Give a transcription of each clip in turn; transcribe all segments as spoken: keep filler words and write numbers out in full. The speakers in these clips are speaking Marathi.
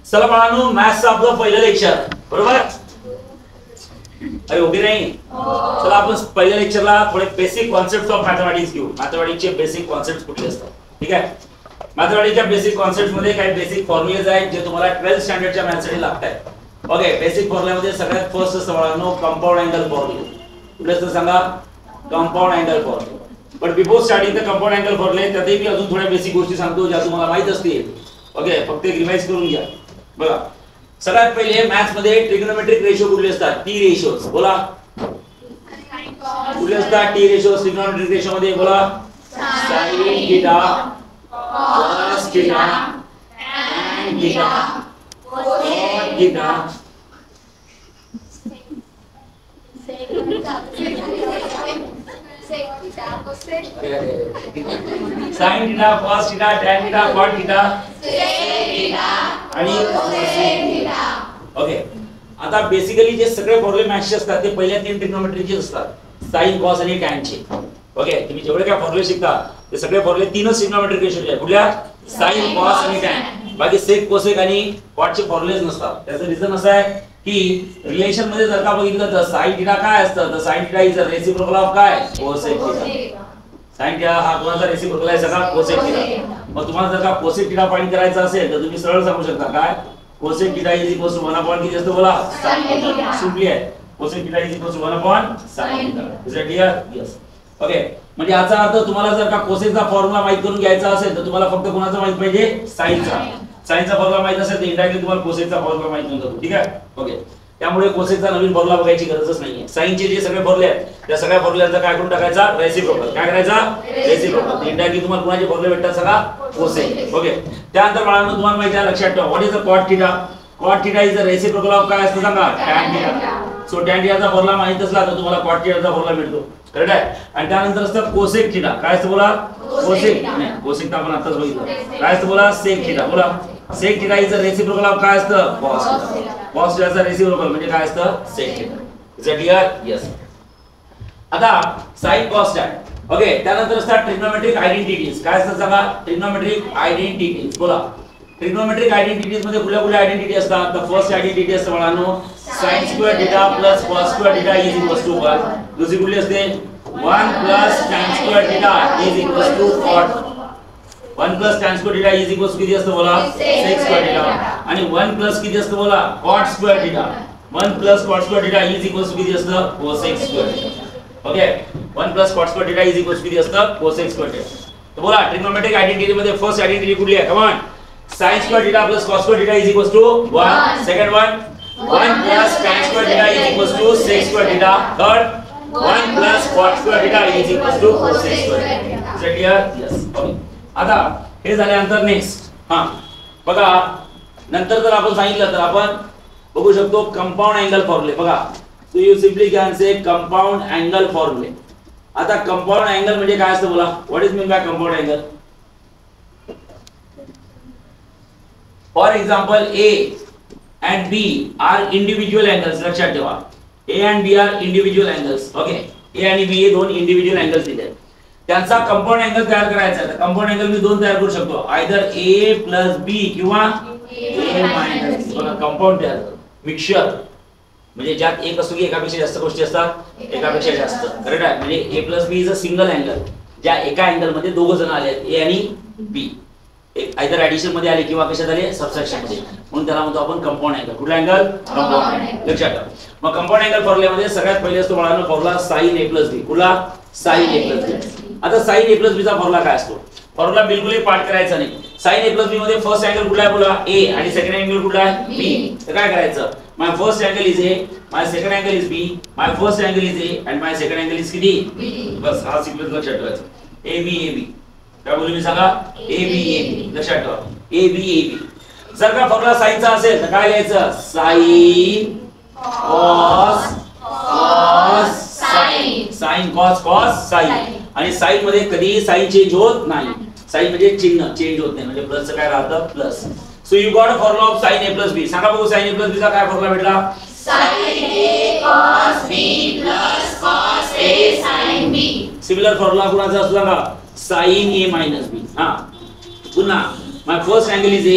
चला बाळांनो, मॅथ्सचं आपलं पहिलं लेक्चर, बरोबर? अरे ओके नाही? चला आपण पहिल्या लेक्चरला थोडे बेसिक कॉन्सेप्ट्स ऑफ मॅथमॅटिक्स घेऊ. मॅथमॅटिक्सचे बेसिक कॉन्सेप्ट्स कुठले असतात, ठीक आहे? मॅथमॅटिक्सच्या बेसिक कॉन्सेप्ट्स मध्ये काही बेसिक फॉर्म्युलेज आहेत जे तुम्हाला ट्वेल्थ स्टँडर्डच्या मॅथ्ससाठी लागतात. ओके, बेसिक फॉर्म्युल्यामध्ये सगळ्यात फर्स्ट असतं बाळांनो कंपाऊंड अँगल फॉर्म्युला. कुठले असतं सांगा? Compound angle formula. पण before starting the compound angle formula त्यातही मी अजून थोड्या बेसिक गोष्टी सांगतो ज्या तुम्हाला माहित असतील. ओके, फक्त एक रिवाइज करून घ्या. बघा, सगळ्यात पहिले मॅथ्स मध्ये ट्रिग्नोमेट्रिक रेशो कुठले असतात? T ratios. बोला कुठले असतात? T ratios. ट्रिग्नोमेट्रिक रेशो मध्ये बोला sin theta cos theta tan theta cot theta sin theta cos theta tan theta cot theta आणि cosec थीटा. ओके, आता बेसिकली जे सगळे फॉर्म्युले मॅथ्सचे असतात ते पहिल्या तीन ट्रिग्नोमेट्रीचे असतात, sin cos आणि tan चे. ओके, तुम्ही जेवढे काय फॉर्म्युले शिकता ते सगळे फॉर्म्युले तीनच ट्रिग्नोमेट्रिक रेशोचे आहेत. कुठल्या? sin cos आणि tan. बाकी sec cosec आणि cot चे फॉर्म्युलेज नसतात. त्याचं रिझन असं आहे की रिलेशन मध्ये जर का बघितलं तर sin थीटा काय असतं? तर sin theta is a reciprocal of काय? cosec theta. sin थीटा हा कोणाचा रेसिप्रोकल आहे? सगळा cosec थीटा. मग तुम्हाला जर का cosec थीटा फाइंड करायचा असेल तर तुम्ही सरळ सांगू शकता काय? cosec theta is equal to one upon किती असतं बोला? sin theta. सिंपली आहे. cosec theta is equal to one upon sin theta. Is it clear? Yes. Okay, म्हणजे याचा अर्थ तुम्हाला जर का cosecचा फॉर्म्युला माहित करून घ्यायचा असेल तर तुम्हाला फक्त कोणाचा माहित पाहिजे? sinचा. sinचा फॉर्म्युला माहित असेल तर इनडायरेक्टली तुम्हाला cosecचा फॉर्म्युला माहित होऊन जातो. ठीक आहे? ओके, त्यामुळे cosecचा नवीन फॉर्म्युला बघायची गरजच नाहीये. sinचे जे सगळे फॉर्म्युले आहेत त्या सगळ्या फॉर्म्युल्यांचा काय करून टाकायचा? रेसिप्रोकल. काय करायचा? रेसिप्रोकल. इनडायरेक्टली तुम्हाला कोणाचे फॉर्म्युले भेटतात? सगळा cosec. ओके, त्यानंतर बाळांनो तुम्हाला माहिती आहे, लक्षात ठेवा, what is the cot theta? cot theta is the reciprocal of काय असतं सांगा? tan theta. सो tan थीटाचा फॉर्म्युला माहित असला तर तुम्हाला cot थीटाचा फॉर्म्युला मिळतो. करेक्ट आहे? आणि त्यानंतर असतं cosec थीटा. काय असतं बोला? cosec. नाही, cosec तर आपण आताच बघितलं. काय असतं बोला? sec theta. बोला sec theta is the reciprocal of काय असतं? cos theta. cos थीटाचा रेसिप्रोकल म्हणजे काय असतं? sec theta. Is it clear? Yes. आता sin cos tan. ओके, त्यानंतर असतात ट्रिग्नोमेट्रिक आयडेंटिटीज. काय असतात सांगा? Trigonometric identities. बोला ट्रिग्नोमेट्रिक आयडेंटिटीज मध्ये कुठल्या कुठल्या आयडेंटिटी असतात? तर फर्स्ट आयडेंटिटी असते बाळांनो sin square theta plus cos square theta is equal to one. दुसरी कुठली असते? One plus tan square theta is equal to cot. One plus tan square theta is equal to किती असतं बोला? sec square theta. आणि वन प्लस किती असतं बोला? cot square theta. One plus cot square theta is equal to किती असतं? cosec square theta. Okay, one plus cot square theta is equal to किती असतं? cosec square theta. तर बोला ट्रिग्नोमेट्रिक आयडेंटिटी मध्ये फर्स्ट आयडेंटिटी कुठली आहे? Come on. sin square theta plus cos square theta is equal to one. Second one one plus tan square theta is equal to sec square theta. Third one plus cot square theta is equal to cosec square theta. Is it clear? Yes. Okay, आता हे झाल्यानंतर नेक्स्ट हां बघा, नंतर जर आपण सांगितलं तर आपण बघू शकतो कंपाऊंड अँगल फॉर्म्युले. बघा, so you simply can say compound angle फॉर्म्युले. आता कंपाऊंड अँगल म्हणजे काय असतं बोला? What is mean by compound angle? For example A and B are individual angles. लक्षात ठेवा, A and B are individual angles. Okay, A आणि B हे दोन individual angles दिले आहेत. त्यांचा कंपाऊंड अँगल तयार करायचा आहे. कंपाऊंड अँगल मी दोन तयार करू शकतो, आयदर A प्लस B किंवा A मायनस B. बघा, कंपाऊंड तयार मिक्सचर म्हणजे ज्यात एक असतो की एकापेक्षा जास्त गोष्टी असतात, एकापेक्षा जास्त. करेक्ट आहे? म्हणजे A plus B is a single angle, ज्या एका अँगल मध्ये दोघ जण आले आहेत, A आणि B. आयदर ऍडिशन मध्ये आले किंवा कशात आले? सबट्रॅक्शन मध्ये. म्हणून त्याला म्हणतो आपण कंपाऊंड अँगल. कुठला अँगल? Compound angle. लक्षात ठेवा. मग कंपाऊंड अँगल फॉर्म्युल्यामध्ये सगळ्यात पहिले असतो बाळांनो formula sin a plus b. कुठला? sin a plus b. आता sin a प्लस b चा फॉर्म्युला काय असतो? फॉर्म्युला बिलकुलही पाठ करायचा नाही. sin a प्लस b मध्ये फर्स्ट अँगल कुठला आहे बोला? a आणि सेकंड अँगल कुठला आहे? b. तर काय करायचं? My first angle is a, my second angle is b, my first angle is a and my second angle is किती? b. बस हा सिक्वेन्स लक्षात ठेवायचा. a b a b. काय बोलू मी सांगा? a b a b. लक्षात ठेवा, a b a b. जर का फॉर्म्युला sin चा असेल तर काय लिहायचं? sin cos cos sin. sin cos cos sin. आणि sin मध्ये कधी sin चेंज होत नाही. sin म्हणजे चिन्ह चेंज होत नाही, म्हणजे प्लसचं काय राहतं? Plus. So you got a formula of sin a plus b. सांगा बघू sin a plus b चा काय फॉर्म्युला भेटला? sin a cos b plus cos a sin b. Similar formula कुणाचा असतो सांगा? sin a minus b. हां, पुन्हा my first angle is a,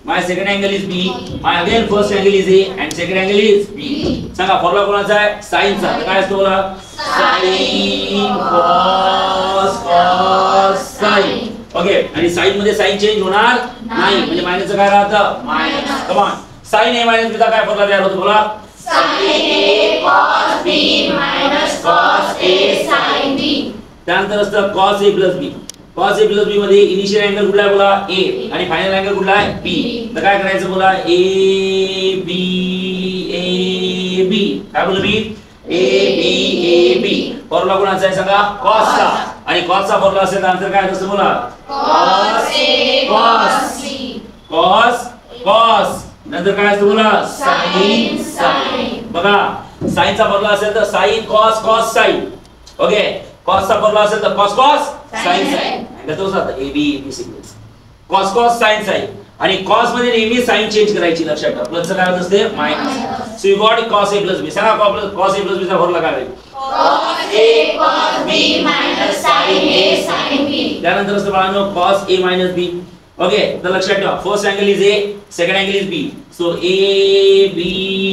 my second angle is B, my again first angle is A and second angle is B. सांगा फॉर्म्युला कोणाचा आहे? साइनचा. काय असतो बोला? Sine cos cos sine. Okay, आणि साइन मध्ये साइन चेंज होणार नाही, म्हणजे मायनसचं काय राहतं? Minus. Come on, sine A minus बीचा काय फॉर्म्युला तयार होतो बोला? sin A cos B minus cos A sin B. त्यानंतर असतं cos A plus B. cos A plus B मध्ये इनिशियल अँगल कुठला आहे बोला? A, आणि फायनल अँगल कुठला आहे? B. तर काय करायचं बोला? A B A B. काय बोललो मी? A B A B. Formula कोणाचा आहे सांगा? cos चा. आणि cos चा फॉर्म्युला असेल तर आन्सर काय असतं बोला? Cos A cos B. cos cos नंतर काय असतं बोला? sin sin. बघा, sin चा फॉर्म्युला असेल तर sin cos cos sin. Okay, cos चा फॉर्म्युला असेल तर cos cos sin sin. आणि तोच आता A B A B sequence. cos cos sin sin. आणि cos मध्ये नेहमी sin चेंज करायची, लक्षात ठेवा. प्लस काय होत असते? Minus. So you got cos A plus B. सांगा cos A plus B चा फॉर्म्युला काय आहे? Cos A cos B minus sin A sin B. त्यानंतर असतं बाळांनो cos A minus B. Okay, तर लक्षात ठेवा, first angle is A, second angle is B. So A B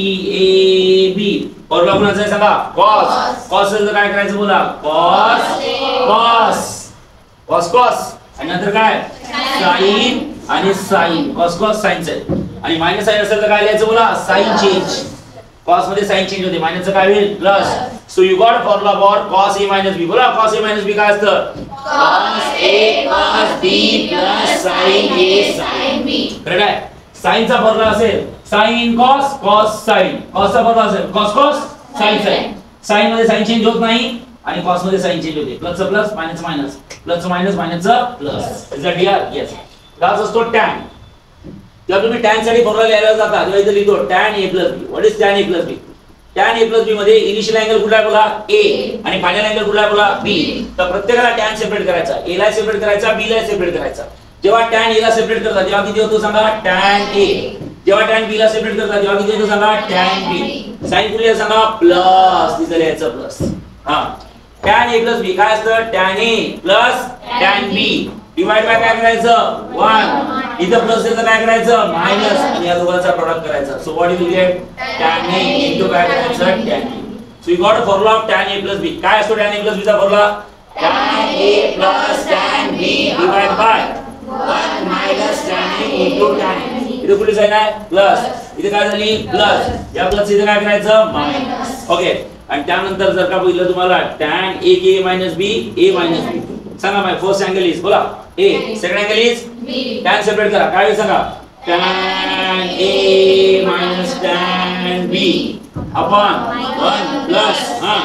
A B. Formula कोणाचा आहे सांगा? cos. cos असेल तर काय करायचं बोला? cos cos cos cos. आणि नंतर काय? sin आणि sin. cos cos sin sin. आणि मायनस साइन असेल तर काय लिहायचं बोला? sin change. cos मध्ये sin चेंज होते, मायनसचं काय होईल? Plus. So you got formula for cos A minus B. बोला cos A minus B काय असतं? Cos A cos B plus sin A sin B. Correct आहे. sin चा फॉर्म्युला असेल sin cos cos sin. cos चा फॉर्म्युला असेल cos cos sin sin. sin मध्ये sin चेंज होत नाही आणि cos मध्ये sin चेंज होते. Plus plus minus minus, plus minus minus plus. Is that clear? Yes. Last असतो tan. जेव्हा तुम्ही tan साठी फॉर्म्युला लिहायला जाता तेव्हा इथे लिहितो tan A plus B. What is tan A plus B? tan A plus B मध्ये इनिशियल अँगल कुठला आहे बोला? A, आणि फायनल अँगल कुठला आहे बोला? B. तर प्रत्येकाला tan सेपरेट करायचा. A ला सेपरेट करायचा, B ला सेपरेट करायचा. जेव्हा tan A ला सेपरेट करता तेव्हा किती होतो सांगा? tan A. जेव्हा tan B ला सेपरेट करता तेव्हा किती होतो सांगा? tan B. साइन कुठली आहे सांगा? प्लस. तिथे लिहायचं प्लस. हां, tan A plus B काय असतं? tan A plus tan B divide by काय करायचं? वन. इथं प्लस असेल तर काय करायचं? मायनस. आणि या दोघांचा प्रोडक्ट करायचा. So what you get? tan A into काय करायचं? tan B. So you got a formula of tan A plus B. काय असतो tan A plus B चा formula? tan A plus tan B divide by one minus tan A into tan B. इथे कुठे साइन आहे? प्लस. इथे काय झाली? प्लस. या प्लस इथे काय करायचं? मायनस. ओके, आणि त्यानंतर जर का बघितलं तुम्हाला tan A A minus B A minus B. सांगा माय फर्स्ट अँगल इज बोला A, second angle is B. tan separate करा. काय होईल सांगा? tan A minus tan B upon one plus हां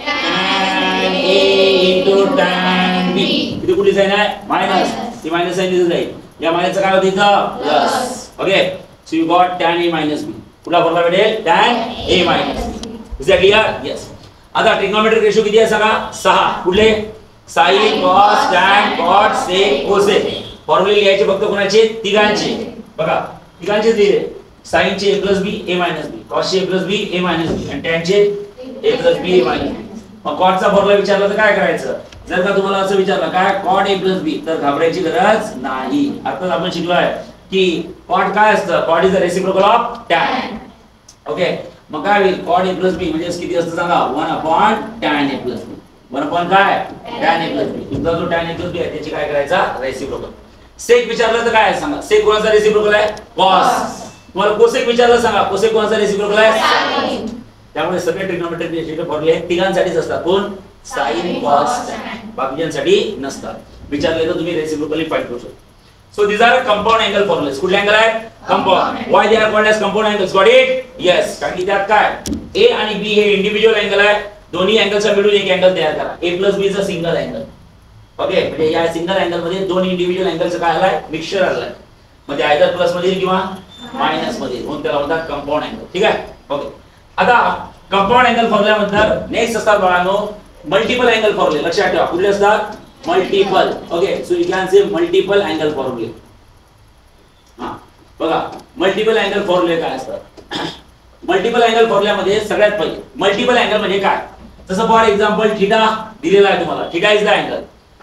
tan A into tan B. इथे कुठली साइन आहे? मायनस. ती मायनस साइन इथे जाईल. या मायनसचं काय होतं इथं? Plus. Okay, so you got tan A minus B. कुठला फॉर्म्युला भेटेल? tan A minus B. Is that clear? Yes. आता ट्रिग्नोमेट्रिक रेशो किती आहे सांगा? सहा. कुठले? sin cos tan cot sec cosec. फॉर्म्युले लिहायचे फक्त कोणाचे? तिघांचे. बघा, तिघांचे दिले. sin चे a plus b a minus b, cos चे a plus b a minus b आणि tan चे a plus b a minus b. मग cot चा फॉर्म्युला विचारला तर काय करायचं? जर का तुम्हाला असं विचारलं काय cot a plus b तर घाबरायची गरज नाही. आता आपण शिकलोय की cot काय असतं? cot is the reciprocal of tan. Okay, मग काय होईल? cot a plus b म्हणजे किती असतं सांगा? One upon tan a plus b. One upon काय? tan A plus B. तुमचा जो tan A plus B आहे त्याची काय करायचा? रेसिप्रोकल. सेक विचारलं तर काय सांगा? सेक कोणाचा रेसिप्रोकल आहे? cos. तुम्हाला कोसेक विचारलं सांगा? कोसेक कोणाचा रेसिप्रोकल आहे? sin. त्यामुळे सगळे ट्रिग्नोमेट्रिक रेशोचे फॉर्म्युले तिघांसाठीच असतात. कोण? sin cos tan. बाकीच्यांसाठी नसतात. विचारले तर तुम्ही रेसिप्रोकली फाइंड करू शकता. So these are compound angle formulas. कुठले अँगल आहे? Compound. Why they are called as compound angles? Got it? Yes. कारण की त्यात काय? A आणि B हे इंडिव्हिज्युअल अँगल आहे. दोन्ही अँगलचा मिळून एक अँगल तयार करा. A plus B is a single angle. Okay, म्हणजे या सिंगल अँगल मध्ये दोन इंडिव्हिज्युअल अँगलचं काय आलाय? मिक्सचर आलाय. म्हणजे आयदर प्लस मध्ये किंवा मायनस मध्ये. म्हणून त्याला म्हणतात कंपाऊंड अँगल. ठीक आहे? ओके. आता कंपाऊंड अँगल फॉर्म्युल्यानंतर नेक्स्ट असतात बाळांनो मल्टिपल अँगल फॉर्म्युले. लक्षात ठेवा कुठले असतात? Multiple. Okay, so you can say multiple angle फॉर्म्युले. हां, बघा मल्टिपल अँगल फॉर्म्युले काय असतात? मल्टिपल अँगल फॉर्म्युल्यामध्ये सगळ्यात पहिले मल्टिपल अँगल म्हणजे काय? जसं फॉर एक्झाम्पल थीटा दिलेला आहे तुम्हाला. Theta is the angle.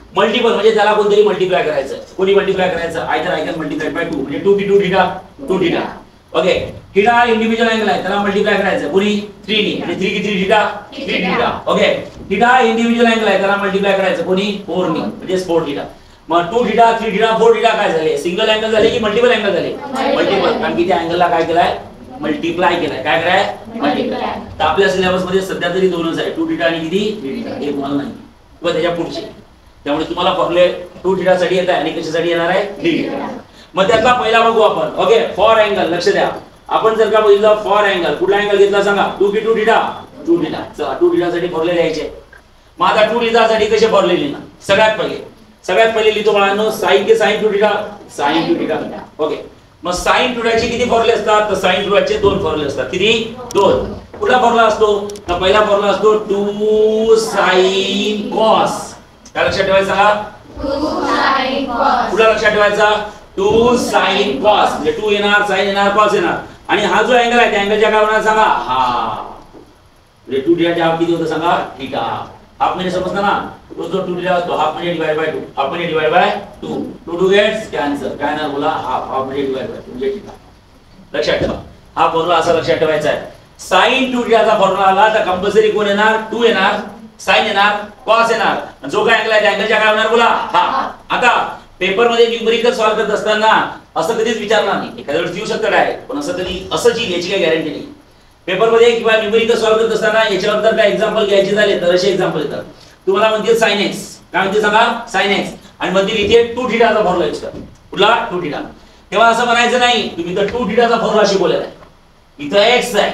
Multiple म्हणजे त्याला कोणतरी मल्टिप्लाय करायचं. कोणी मल्टिप्लाय करायचं either I can multiply by two म्हणजे two B two theta two theta. Okay theta individual angle आहे त्याला मल्टिप्लाय करायचं कोणी थ्री नी म्हणजे थ्री किती theta three theta. Okay theta individual angle आहे त्याला मल्टिप्लाय करायचं कोणी फोर नी म्हणजे फोर थिटा. मग two theta three theta four theta काय झाले सिंगल अँगल झाले की मल्टिपल अँगल झाले मल्टिपल कारण की त्या अँगलला काय केलाय मल्टिप्लाय केलाय. काय कराय मल्टिप्लाय. तर आपल्या सिलेबस मध्ये सध्या तरी दोनच आहे टू थिटा आणि किती थ्री थिटा हे तुम्हाला नाही किंवा त्याच्या पुढचे. त्यामुळे तुम्हाला फॉर्म्युले टू थिटा साठी येत आहे आणि कशासाठी येणार आहे थ्री थिटा. मग त्यातला पहिला बघू आपण. ओके फॉर अँगल लक्ष द्या. आपण जर का बघितलं फॉर अँगल कुठला अँगल घेतला सांगा two B two theta two theta. चला टू थिटा साठी फॉर्म्युले लिहायचे. मग आता टू थिटा साठी कसे फॉर्म्युले लिहिणार सगळ्यात पहिले सगळ्यात पहिले लिहितो बाळांनो साइन के sine two theta sine two theta. Okay मग साइन टू थिटाचे किती फॉर्म्युले असतात तर साइन टू थिटाचे दोन फॉर्म्युले असतात. किती दोन. कुठला फॉर्म्युला असतो तर पहिला फॉर्म्युला असतो टू साइन कॉस. काय लक्षात ठेवायचं सांगा टू साइन कॉस. कुठला लक्षात ठेवायचा टू साइन कॉस म्हणजे टू येणार साइन येणार कॉस येणार आणि हा जो अँगल आहे त्या अँगलच्या काय होणार सांगा हा म्हणजे टू थिटाच्या हाफ किती होतं सांगा थिटा. हाफ म्हणजे समजतं ना तो जो टू थिटा असतो हाफ म्हणजे डिवाइड बाय टू हाफ म्हणजे divide by two two two gets cancel काय ना बोला हाफ हाफ म्हणजे डिवाइड बाय टू म्हणजे थिटा. लक्षात ठेवा हा फॉर्म्युला असा लक्षात ठेवायचा आहे. साइन टू थिटाचा फॉर्म्युला आला तर कंपल्सरी कोण येणार टू येणार साइन येणार कॉस येणार जो काय अँगल आहे त्या अँगलच्या काय होणार बोला हा. आता पेपर मध्ये न्यूमेरिकल सॉल्व्ह करत असताना असं कधीच विचारणार नाही एखाद्या वेळेस येऊ शकतं डायरेक्ट पण असं कधी असंच येईल याची काही गॅरंटी नाही. पेपर मध्ये किंवा न्यूमेरिकल सॉल्व्ह करत असताना याच्यावर जर काय एक्झाम्पल घ्यायचे झाले तर असे एक्झाम्पल येतात. तुम्हाला म्हणतील साइन एक्स काय म्हणते सांगा साइन एक्स आणि म्हणतील इथे टू थिटाचा फॉर्म्युला यूज कर कुठला टू थिटा. तेव्हा असं म्हणायचं नाही तुम्ही तर टू थिटाचा फॉर्म्युला शिकवलेला आहे इथं एक्स आहे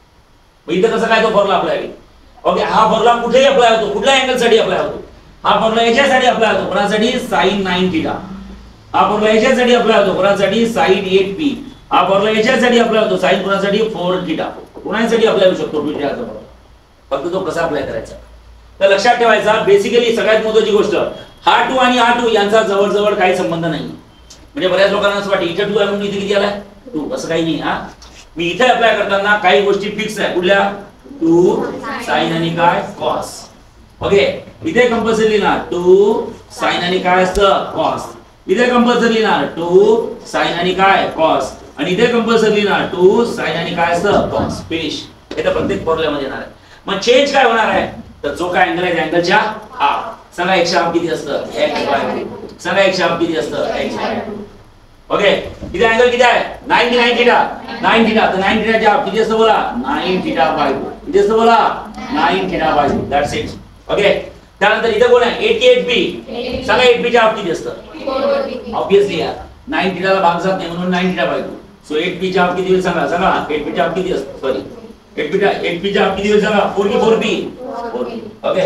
मग इथं कसं काय तो फॉर्म्युला अप्लाय होईल. ओके हा फॉर्म्युला कुठेही अप्लाय होतो कुठल्या अँगल साठी अप्लाय होतो हा फॉर्म्युला याच्यासाठी अप्लाय होतो कोणासाठी साइन नाइन थिटा. हा फॉर्म्युला याच्यासाठी अप्लाय होतो कोणासाठी साइन एट पी. हा फॉर्म्युला याच्यासाठी अप्लाय होतो साइन कोणासाठी फोर थिटा. कोणासाठी अप्लाय होऊ शकतो टू थिटाचा फॉर्म्युला फक्त तो कसा अप्लाय करायचा. तर लक्षात ठेवायचा बेसिकली सगळ्यात महत्त्वाची गोष्ट हा टू आणि हा टू यांचा जवळजवळ काही संबंध नाही. म्हणजे बऱ्याच लोकांना असं वाटतं इथे टू आहे म्हणून इथे किती आलाय टू असं काही नाही. हा मी इथे अप्लाय करताना काही गोष्टी फिक्स आहे कुठल्या टू साइन आणि काय कॉस. ओके इथे कंपल्सरी लिहिणार टू साइन आणि काय असतं कॉस. इथे कंपल्सरी लिहिणार टू साइन आणि काय कॉस आणि इथे कंपल्सरी लिहिणार टू साइन आणि काय असतं कॉस. फिनिश. हे तर प्रत्येक फॉर्म्युल्यामध्ये येणार आहे. मग चेंज काय होणार आहे तर जो काय अँगल आहे त्या अँगलच्या हाफ सांगा एकशे हाफ किती असतं एक्स बाय टू. सांगा एकशे हाफ किती असतं एक्स बाय टू. ओके इथे अँगल किती आहे nine nine theta nine theta तर नाइन थिटाच्या हाफ किती असतं बोला नाइन थिटा बाय टू. किती असतं बोला nine theta by two. That's it. Okay त्यानंतर इथे कोण आहे एटी एट बी. सांगा एट बी च्या हाफ किती असतं ऑब्वियसली यार नाइन थिटाला भाग जात नाही म्हणून nine theta by two. So eight B च्या हाफ किती होईल सांगा सांगा एट बी च्या हाफ किती असतं सॉरी एट बी च्या एट बी च्या हाफ किती होईल सांगा फोर की four B four B. Okay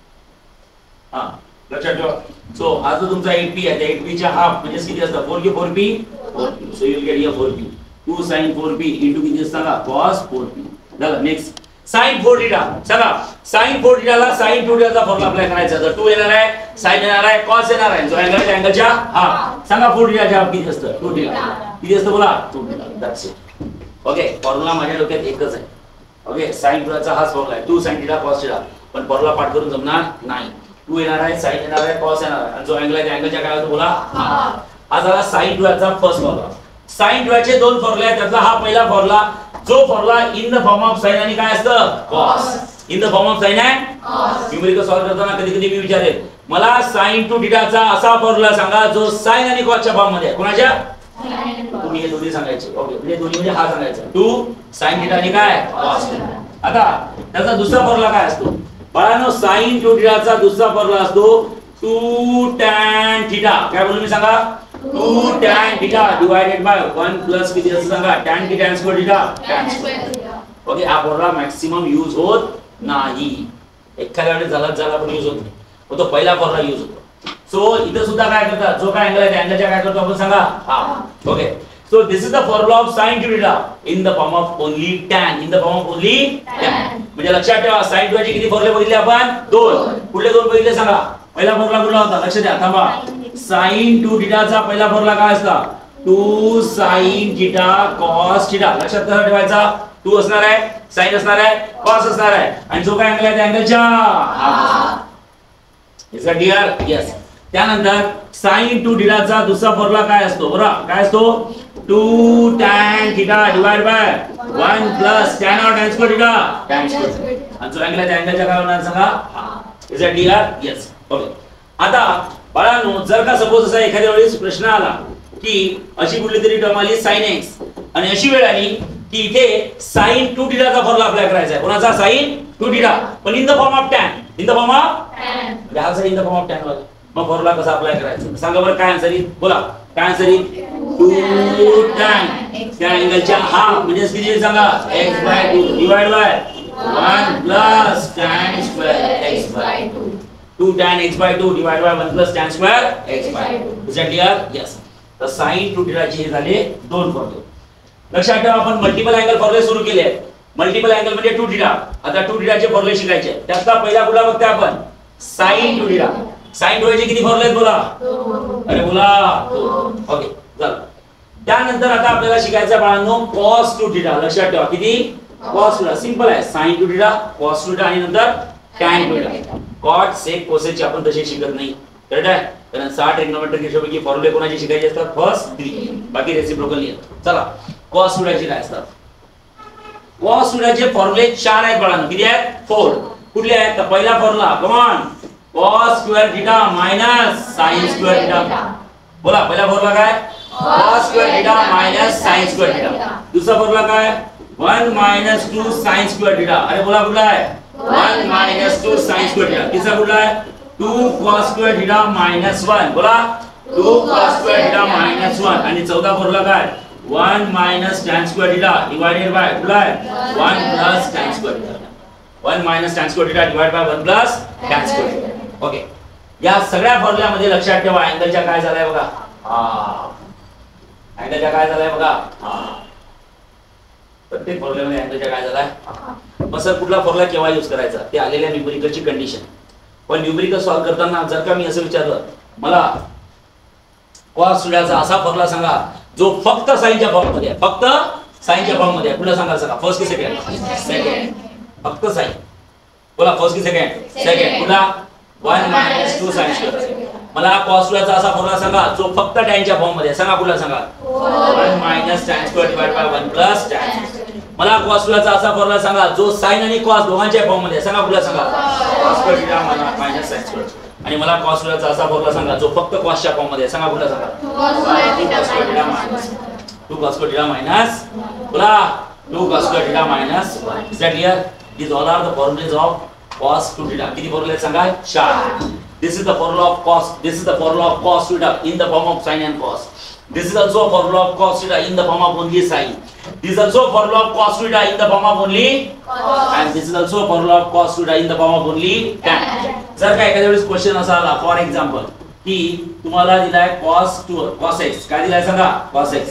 हा लक्षात ठेवा. सो हा जो तुमचा एट पी आहे त्या एट पी च्या हाफ म्हणजे किती असतं फोर की four P four P. So you will get here four P. Two sin four P into किती असतं सांगा cos फोर पी. झालं. नेक्स्ट sin फोर थीटा सांगा sin फोर थीटाला sin टू थीटाचा फॉर्म्युला अप्लाय करायचा. तर टू येणार आहे sin येणार आहे cos येणार आहे जो अँगल आहे अँगलच्या हाफ सांगा फोर थीटाच्या हाफ किती असतं टू थीटा किती असतं बोला two theta. That's it. Okay formula माझ्या डोक्यात एकच आहे. ओके sin थीटाचा हाच फॉर्म्युला आहे two sin theta cos theta पण फॉर्म्युला पाठ करून जमणार नाही. टू येणार आहे sin येणार आहे cos येणार आहे आणि जो अँगल आहे त्या अँगलच्या काय होतो बोला हाफ. हा झाला sin थीटाचा फर्स्ट फॉर्म्युला. sin थीटाचे दोन फॉर्म्युले आहेत त्यातला हा पहिला फॉर्म्युला जो formula in the form of sin आणि काय असतं cos. In the form of sin and cos. Numerical solve करताना कधी कधी मी विचारेल मला sin टू थीटाचा असा फॉर्म्युला सांगा जो sin आणि cos च्या फॉर्म मध्ये आहे. कोणाच्या तुम्ही हे दोन्ही सांगायचे. ओके म्हणजे दोन्ही म्हणजे हा सांगायचा टू sin थीटा आणि काय cos थीटा. आता त्याचा दुसरा फॉर्म्युला काय असतो बाळांनो sin टू थीटाचा दुसरा फॉर्म्युला असतो टू tan थीटा. काय बोलू मी सांगा two tan theta divided by one plus किती असं सांगा tan theta square theta tan square. Okay हा फॉर्म्युला मॅक्सिमम यूज होत नाही. एखाद्या वेळेस झाला झाला पण यूज होत नाही पण तो पहिला फॉर्म्युला यूज होतो. सो इथे सुद्धा काय करतात जो काय अँगल आहे त्या अँगलच्या काय करतो आपण सांगा half. Okay so this is the formula of sin two theta in the form of only tan in the form of only tan. म्हणजे लक्षात ठेवा sin two चे किती फॉर्म्युले बघितले आपण दोन. कुठले दोन बघितले सांगा. पहिला फॉर्म्युला कुठला होता लक्ष द्या थांबा. sin टू थीटा चा पहिला फॉर्म्युला काय असता two sin theta cos theta. लक्षात कसा ठेवायचा टू असणार आहे sin असणार आहे cos असणार आहे आणि जो काय अँगल आहे त्या अँगलच्या half. Is it clear. Yes त्यानंतर साइन टू थिटाचा दुसरा फॉर्म्युला काय असतो बरं काय असतो two tan theta divide by one plus tan out tan square theta tan square आणि जो अँगल आहे त्या अँगलच्या काय होणार सांगा is it clear yes okay आता बाळांनो जर का सपोज असा एखाद्या वेळेस प्रश्न आला की अशी कुठली तरी टर्म आली sin x आणि अशी वेळ आली की इथे sin टू थिटाचा फॉर्म्युला अप्लाय करायचा आहे कोणाचा sin टू थिटा पण in the form of tan in the form of tan याचा in the form of tan वाला मग फॉर्म्युला कसा अप्लाय करायचा सांगा बरं काय आन्सर येईल बोला काय आन्सर येईल टू tan त्या अँगलच्या हा म्हणजे किती सांगा x by two divide by one plus tan square x by two two tan x by two divided by one plus tan square x by two is that clear yes तर sin टू थीटा चे हे झाले दोन फॉर्म्युले लक्षात ठेवा आपण मल्टिपल अँगल फॉर्म्युले सुरू केले आहेत मल्टिपल अँगल म्हणजे टू थीटा आता टू थीटा चे फॉर्म्युले शिकायचे त्यातला पहिला कुठला बघतोय आपण sin two theta sin two चे किती फॉर्म्युले आहेत बोला अरे बोला ओके चला त्यानंतर आता आपल्याला शिकायचं बाळांनो cos टू थीटा लक्षात ठेवा किती cos थीटा सिंपल आहे sin two theta cos two theta आणि नंतर tan two theta cot sec cosec चे आपण तसे शिकत नाही करेक्ट आहे कारण साठ ट्रिग्नोमेट्रिक रेशोपैकी फॉर्म्युले कोणाचे शिकायचे असतात फर्स्ट थ्री बाकी रेसिप्रोकल नाही चला cos थीटा चे काय असतात cos थीटा चे फॉर्म्युले चार आहेत बाळांनो किती आहेत फोर कुठले आहेत तर पहिला formula come on cos square theta minus sin square theta बोला पहिला फॉर्म्युला काय cos square theta minus sin square theta दुसरा फॉर्म्युला काय one minus two sin square theta अरे बोला कुठला आहे one minus two sin square theta तिसरा कुठला आहे two cos square theta minus one बोला two cos square theta minus one आणि चौथा फॉर्म्युला काय one minus tan square theta divided bye कुठला आहे one plus tan square theta one minus tan square theta divide by one plus tan square theta okay या सगळ्या फॉर्म्युल्यामध्ये लक्षात ठेवा अँगलच्या काय झालंय बघा हा अँगलच्या काय झालंय बघा हा प्रत्येक फॉर्म्युल्यामध्ये अँगलच्या काय झालाय मग सर कुठला फॉर्म्युला केव्हा यूज करायचा ते आलेल्या न्यूमेरिकलची कंडिशन पण न्यूमेरिकल सॉल्व करताना जर का मी असं विचारलं मला cos थीटाचा असा फॉर्म्युला सांगा जो फक्त साइनच्या फॉर्म मध्ये आहे फक्त साइनच्या फॉर्म मध्ये आहे कुठला सांगा सांगा फर्स्ट की सेकंड सेकंड फक्त साइन बोला फर्स्ट की सेकंड सेकंड कुठला one minus two sin square मला cos थीटाचा असा फॉर्म्युला सांगा जो फक्त tan च्या फॉर्म मध्ये आहे सांगा कुठला सांगा one minus tan square divide by one plus tan मला cos थीटाचा असा फॉर्म्युला सांगा जो sin आणि cos दोघांच्या फॉर्म मध्ये आहे सांगा कुठला सांगा cos square theta minus sin square आणि मला cos थीटाचा असा फॉर्म्युला सांगा जो फक्त cos च्या फॉर्म मध्ये आहे सांगा कुठला सांगा cos square theta minus two cos square theta minus बोला two cos square theta minus is that clear these all are the formulas of cos two theta किती फॉर्म्युले आहेत सांगा चार this is the formula of cos this is the formula of cos theta in the form of sin and cos this is also a formula of cos theta in the form of only sin this is also a formula of cos theta in the form of only cos and this is also a formula of cos theta in the form of only tan जर का एखाद्या वेळेस क्वेश्चन असा आला फॉर एक्झाम्पल की तुम्हाला दिलाय cos टू cos x काय दिलाय सांगा cos x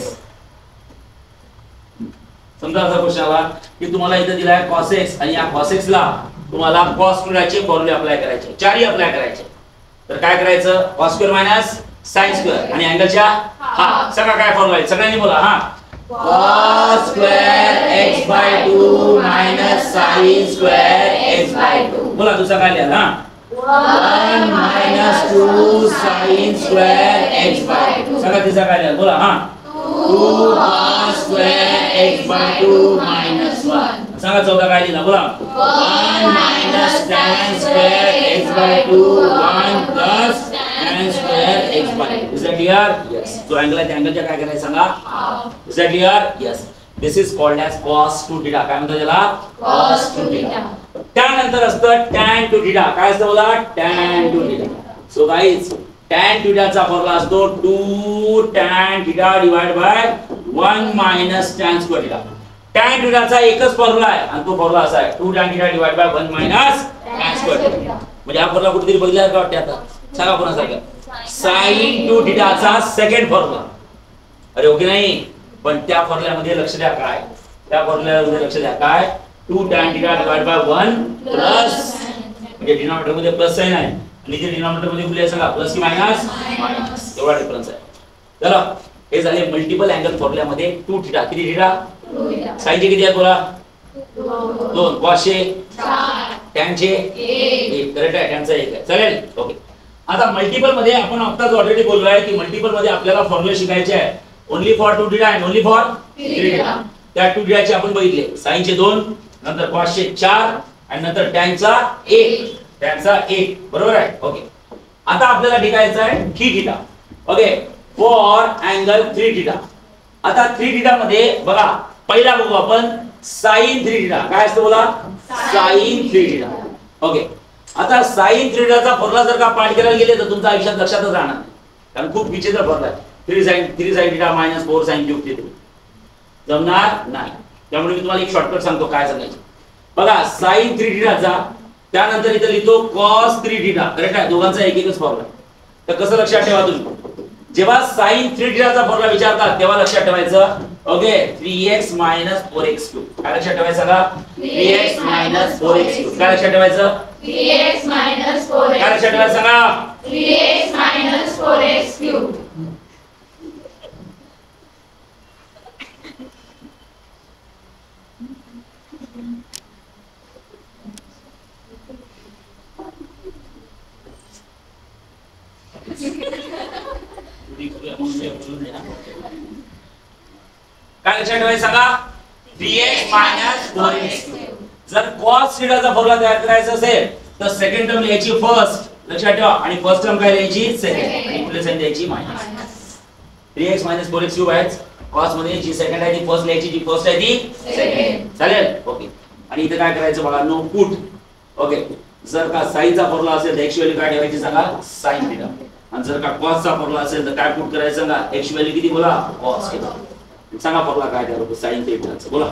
समजा असा क्वेश्चन आला की तुम्हाला इथे दिलाय cos x आणि या cos x ला तुम्हाला cos थीटा चे फॉर्म्युले अप्लाय करायचे चारही अप्लाय करायचे तर काय करायचं cos square minus sin square आणि अँगलच्या हा सगळा काय फॉर्म्युला आहे सगळ्यांनी बोला हा cos square x by two minus sin square x by two बोला दुसरा काय लिहा हा one minus two sin square x by two सगळा तिसरा काय लिहा बोला हा two cos square x by two minus one सांगा चौथा काय लिहिला बोला one minus tan square x by two one plus tan square x by two is that clear yes जो अँगल आहे त्या अँगलच्या काय करायचं सांगा is that clear yes this is called as cos two theta काय म्हणतात त्याला cos टू थीटा त्यानंतर असतं tan टू थीटा काय असतं बोला tan two theta so guys tan थीटाचा फॉर्म्युला असतो two tan theta divide by one minus tan square theta tan थीटाचा एकच फॉर्म्युला आहे आणि तो फॉर्म्युला असा आहे two tan theta divide by one minus tan square theta म्हणजे हा फॉर्म्युला कुठेतरी बघितला का वाटते आता सांगा पुन्हा सांगा sin टू थीटाचा सेकंड फॉर्म्युला अरे ओके नाही पण त्या फॉर्म्युल्यामध्ये लक्ष द्या काय त्या फॉर्म्युल्यामध्ये लक्ष द्या काय two tan theta divide by one plus म्हणजे डिनॉमिनेटर मध्ये प्लस साइन आहे आणि जे डिनॉमिनेटर मध्ये कुठले सांगा प्लस की मायनस मायनस एवढा डिफरन्स आहे चला हे झाले मल्टिपल अँगल फॉर्म्युल्यामध्ये टू थीटा किती थीटा साइन चे किती आहेत बोला दोन cos चे चार tan चे एक करेक्ट आहे tan चा एक आहे चालेल ओके आता मल्टिपल मध्ये आपण आत्ताच ऑलरेडी बोललोय की मल्टिपल मध्ये आपल्याला फॉर्म्युला शिकायचे आहे only for two theta and only for three theta. त्या टू थीटाचे आपण बघितले साइनचे दोन, नंतर कॉसचे चार आणि नंतर टॅनचा एक, टॅनचा एक. बरोबर आहे. ओके. आता आपल्याला शिकायचं आहे three theta. Okay. For angle three theta. आता थ्री थीटा मध्ये बघा पहिला बघू आपण साइन थ्री थीटा. काय असतं बोला? Sine three theta. ओके. आता साइन थ्री थीटाचा फॉर्म्युला जर का पाठ करायला गेले तर तुमच्या आयुष्यात लक्षातच राहणार नाही, कारण खूप विचित्र फॉर्म्युला आहे. Three sine three sine theta minus four sine cube theta जमणार नाही. त्यामुळे मी तुम्हाला एक शॉर्टकट सांगतो काय सांगायचं. बघा साइन थ्री थीटाचा त्यानंतर इथे लिहितो कॉस थ्री थीटा. करेक्ट आहे. दोघांचा एक एकच फॉर्म्युला. तर कसं लक्षात ठेवा तुम्ही, जेव्हा साइन थ्री थीटाचा फॉर्म्युला विचारतात तेव्हा लक्षात ठेवायचं okay three x minus four x cube. काय लक्षात ठेवायचं का? Three x minus four x cube. काय लक्षात ठेवायचं? Three x minus four x. काय लक्षात ठेवायचं का? Three x minus four x cube. काय लक्षात ठेवायचं सांगा? Three x minus four x cube. जर cos थीटाचा फॉर्म्युला तयार करायचा असेल तर सेकंड टर्म लिहायची फर्स्ट, लक्षात ठेवा, आणि फर्स्ट टर्म काय लिहायची? सेकंड, आणि पुढे साइन द्यायची मायनस. Three x minus four x cube आहे. cos मध्ये जी सेकंड आहे ती फर्स्ट लिहायची, जी फर्स्ट आहे ती सेकंड. चालेल. ओके. आणि इथे काय करायचं बघा, नो पुट. ओके. जर का sin चा फॉर्म्युला असेल तर x व्हॅल्यू काय ठेवायची सांगा? sin theta. आणि जर का cos चा फॉर्म्युला असेल तर काय पुट करायचं सांगा? x व्हॅल्यू किती बोला? cos theta. सांगा फॉर्म्युला काय ठेवतो sin थीटाचा बोला?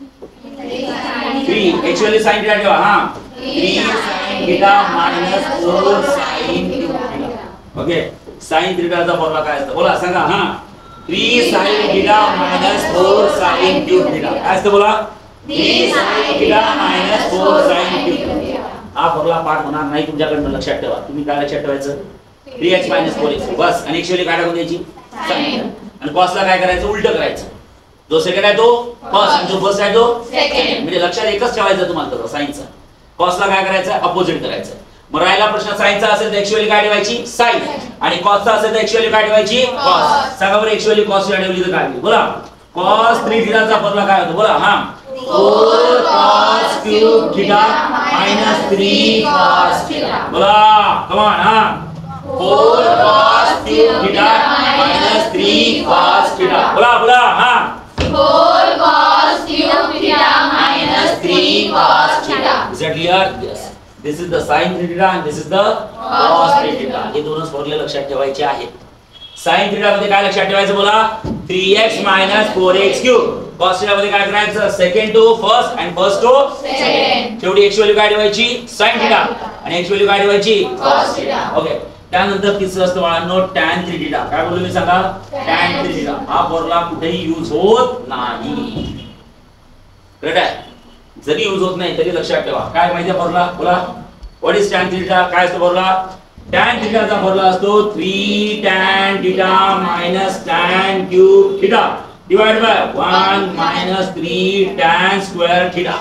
Three x value sin theta ठेवा. हां three sin theta minus four sin theta. Okay. sin थीटाचा फॉर्म्युला काय असतो बोला? सांगा. हां three sin theta minus four sin cube theta. काय असतं बोला? Three sin theta minus four sin cube. हा फॉर्म्युला पाठ होणार नाही तुमच्याकडनं, लक्षात ठेवा. तुम्ही काय लक्षात ठेवायचं? Three x minus four x बस. आणि x व्हॅल्यू काय टाकून द्यायची? sin. आणि cos ला काय करायचं? उलट करायचं. जो सेकंड आहे तो फर्स्ट आणि जो फर्स्ट आहे तो सेकंड. म्हणजे लक्षात एकच ठेवायचं तुम्हाला तसं साइनचा. cos ला काय करायचं? अपोजिट करायचं. मग राहिला प्रश्न साइनचा असेल तर x व्हॅल्यू काय ठेवायची? sin. आणि cos चा असेल तर x व्हॅल्यू काय ठेवायची? cos. सांगा बरं x व्हॅल्यू cos ला ठेवली तर काय होईल बोला? cos थ्री थीटाचा फॉर्म्युला काय होतो बोला? हां four cos cube theta minus three cos theta. बोला कम ऑन. हां four cos cube theta minus three cos theta. बोला बोला. हां four cos cube theta minus three cos theta. Is that clear? Yes. This is the sin three theta and this is the cos three theta. हे दोनच फॉर्म्युले लक्षात ठेवायचे आहेत. sin थीटा मध्ये काय लक्षात ठेवायचं बोला? Three x minus four x cube. cos theta मध्ये काय करायचं? Second to first and first to second. शेवटी x व्हॅल्यू काय ठेवायची? sin theta. आणि x व्हॅल्यू काय ठेवायची? cos theta. ओके. त्यानंतर तिसरं असतं बाळांनो tan थ्री थीटा. काय बोललो मी सांगा? tan three theta. हा फॉर्म्युला कुठेही यूज होत नाही. करेक्ट आहे. जरी यूज होत नाही तरी लक्षात ठेवा. काय माहिती आहे फॉर्म्युला बोला? What is tan theta? काय असतो फॉर्म्युला? tan थीटाचा फॉर्म्युला असतो three tan theta minus tan cube theta divide by one minus three tan square theta.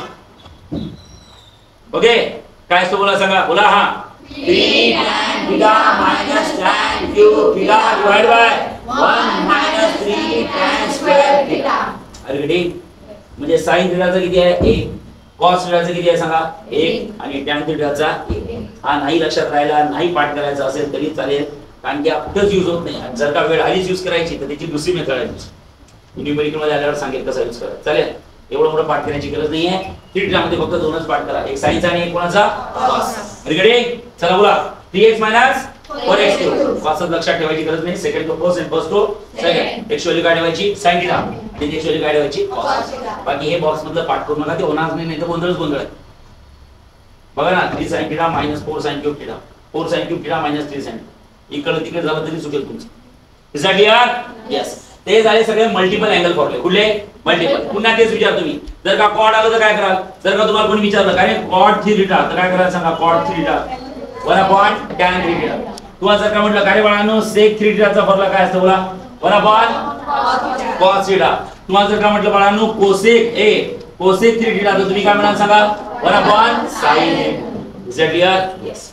Okay. काय असतो बोला सांगा? बोला. हां three tan theta minus tan cube theta divide by one minus three tan square theta. अरे रेडी. म्हणजे sin थीटाचा किती आहे? एक. cos थीटाचा किती आहे सांगा? एक. आणि tan थीटाचा एक. हा नाही लक्षात राहिला, नाही पाठ करायचा असेल तरी चालेल, कारण की कुठंच यूज होत नाही. जर का वेळ आलीच यूज करायची तर त्याची दुसरी मेथड आहे. न्यूमेरिकल मध्ये आल्यावर सांगेल कसं यूज करायचं. चालेल. एवढं मोठं पाठ करण्याची गरज नाहीये. थ्री थीटामध्ये फक्त दोनच पाठ करा, एक साइनचा आणि एक कोणाचा? cos. रेडी. चला बोला. Three x minus four x cube. cos लक्षात ठेवायची गरज नाही. सेकंड टू फर्स्ट आणि first to second. x value काय ठेवायची? sin theta. आणि x व्हॅल्यू काय ठेवायची? cos. बाकी हे बॉक्स मधलं पाठ करू नका, ते होणार नाही, नाही तर गोंधळच गोंधळ आहे. बघा ना, three sin theta minus four sin cube theta. Four sin cube theta minus three sin. इकडे तिकडे झालं तरी चुकेल तुमचं. Is that clear? यस. ते झाले सगळे मल्टिपल अँगल फॉर्म्युले. कुठले? मल्टिपल. पुन्हा तेच विचार तुम्ही. जर का कॉड आलं तर काय कराल? जर का तुम्हाला कोणी विचारलं काय कॉड थ्री थीटा तर काय करायचं सांगा? Cot three theta one upon tan three theta. तुम्हाला जर का म्हटलं काय बाळांनो सेक थ्री थीटाचा फॉर्म्युला काय असतो बोला? One upon cos theta. तुम्हाला जर का म्हटलं बाळांनो cosec A cosec three theta तर तुम्ही काय म्हणाल सांगा? One upon sin. Is that clear? Yes.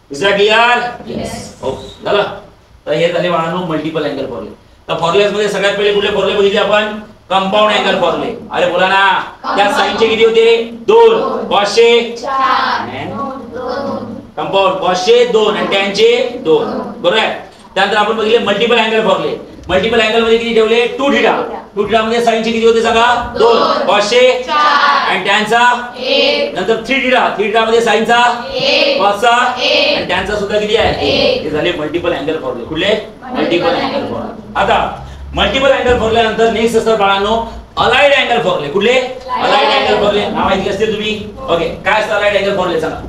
Is that clear? Yes. हो झालं. तर हे झाले बाळांनो मल्टिपल अँगल फॉर्म्युले. तर फॉर्म्युलेज मध्ये सगळ्यात पहिले कुठले फॉर्म्युले बघितले आपण? कंपाऊंड अँगल फॉर्म्युले. अरे बोला ना, त्या साइनचे किती होते? दोन. कॉसचे चार. कंपाऊंड कॉसचे दोन आणि टॅनचे दोन. बरोबर आहे. त्यानंतर आपण बघितले मल्टिपल अँगल फॉर्म्युले. मल्टिपल अँगल मध्ये किती ठेवले? To theta. टू थीटा मध्ये साइनचे किती होते सांगा? दोन. कॉसचे चार. आणि टॅनचा एक. नंतर थ्री थीटा. थ्री थीटा मध्ये साइनचा एक. कॉसचा एक. आणि टॅनचा सुद्धा किती आहे? एक. हे झाले मल्टिपल अँगल फॉर्म्युले. कुठले? मल्टिपल अँगल फॉर्म्युले. आता मल्टिपल अँगल फॉर्म्युले नंतर नेक्स्ट असतात बाळांनो अलाइड अँगल फॉर्म्युले. कुठले? Allied angle फॉर्म्युले. नाव ऐकले असतील तुम्ही. ओके, काय असतं अलाइड अँगल फॉर्म्युले सांगा?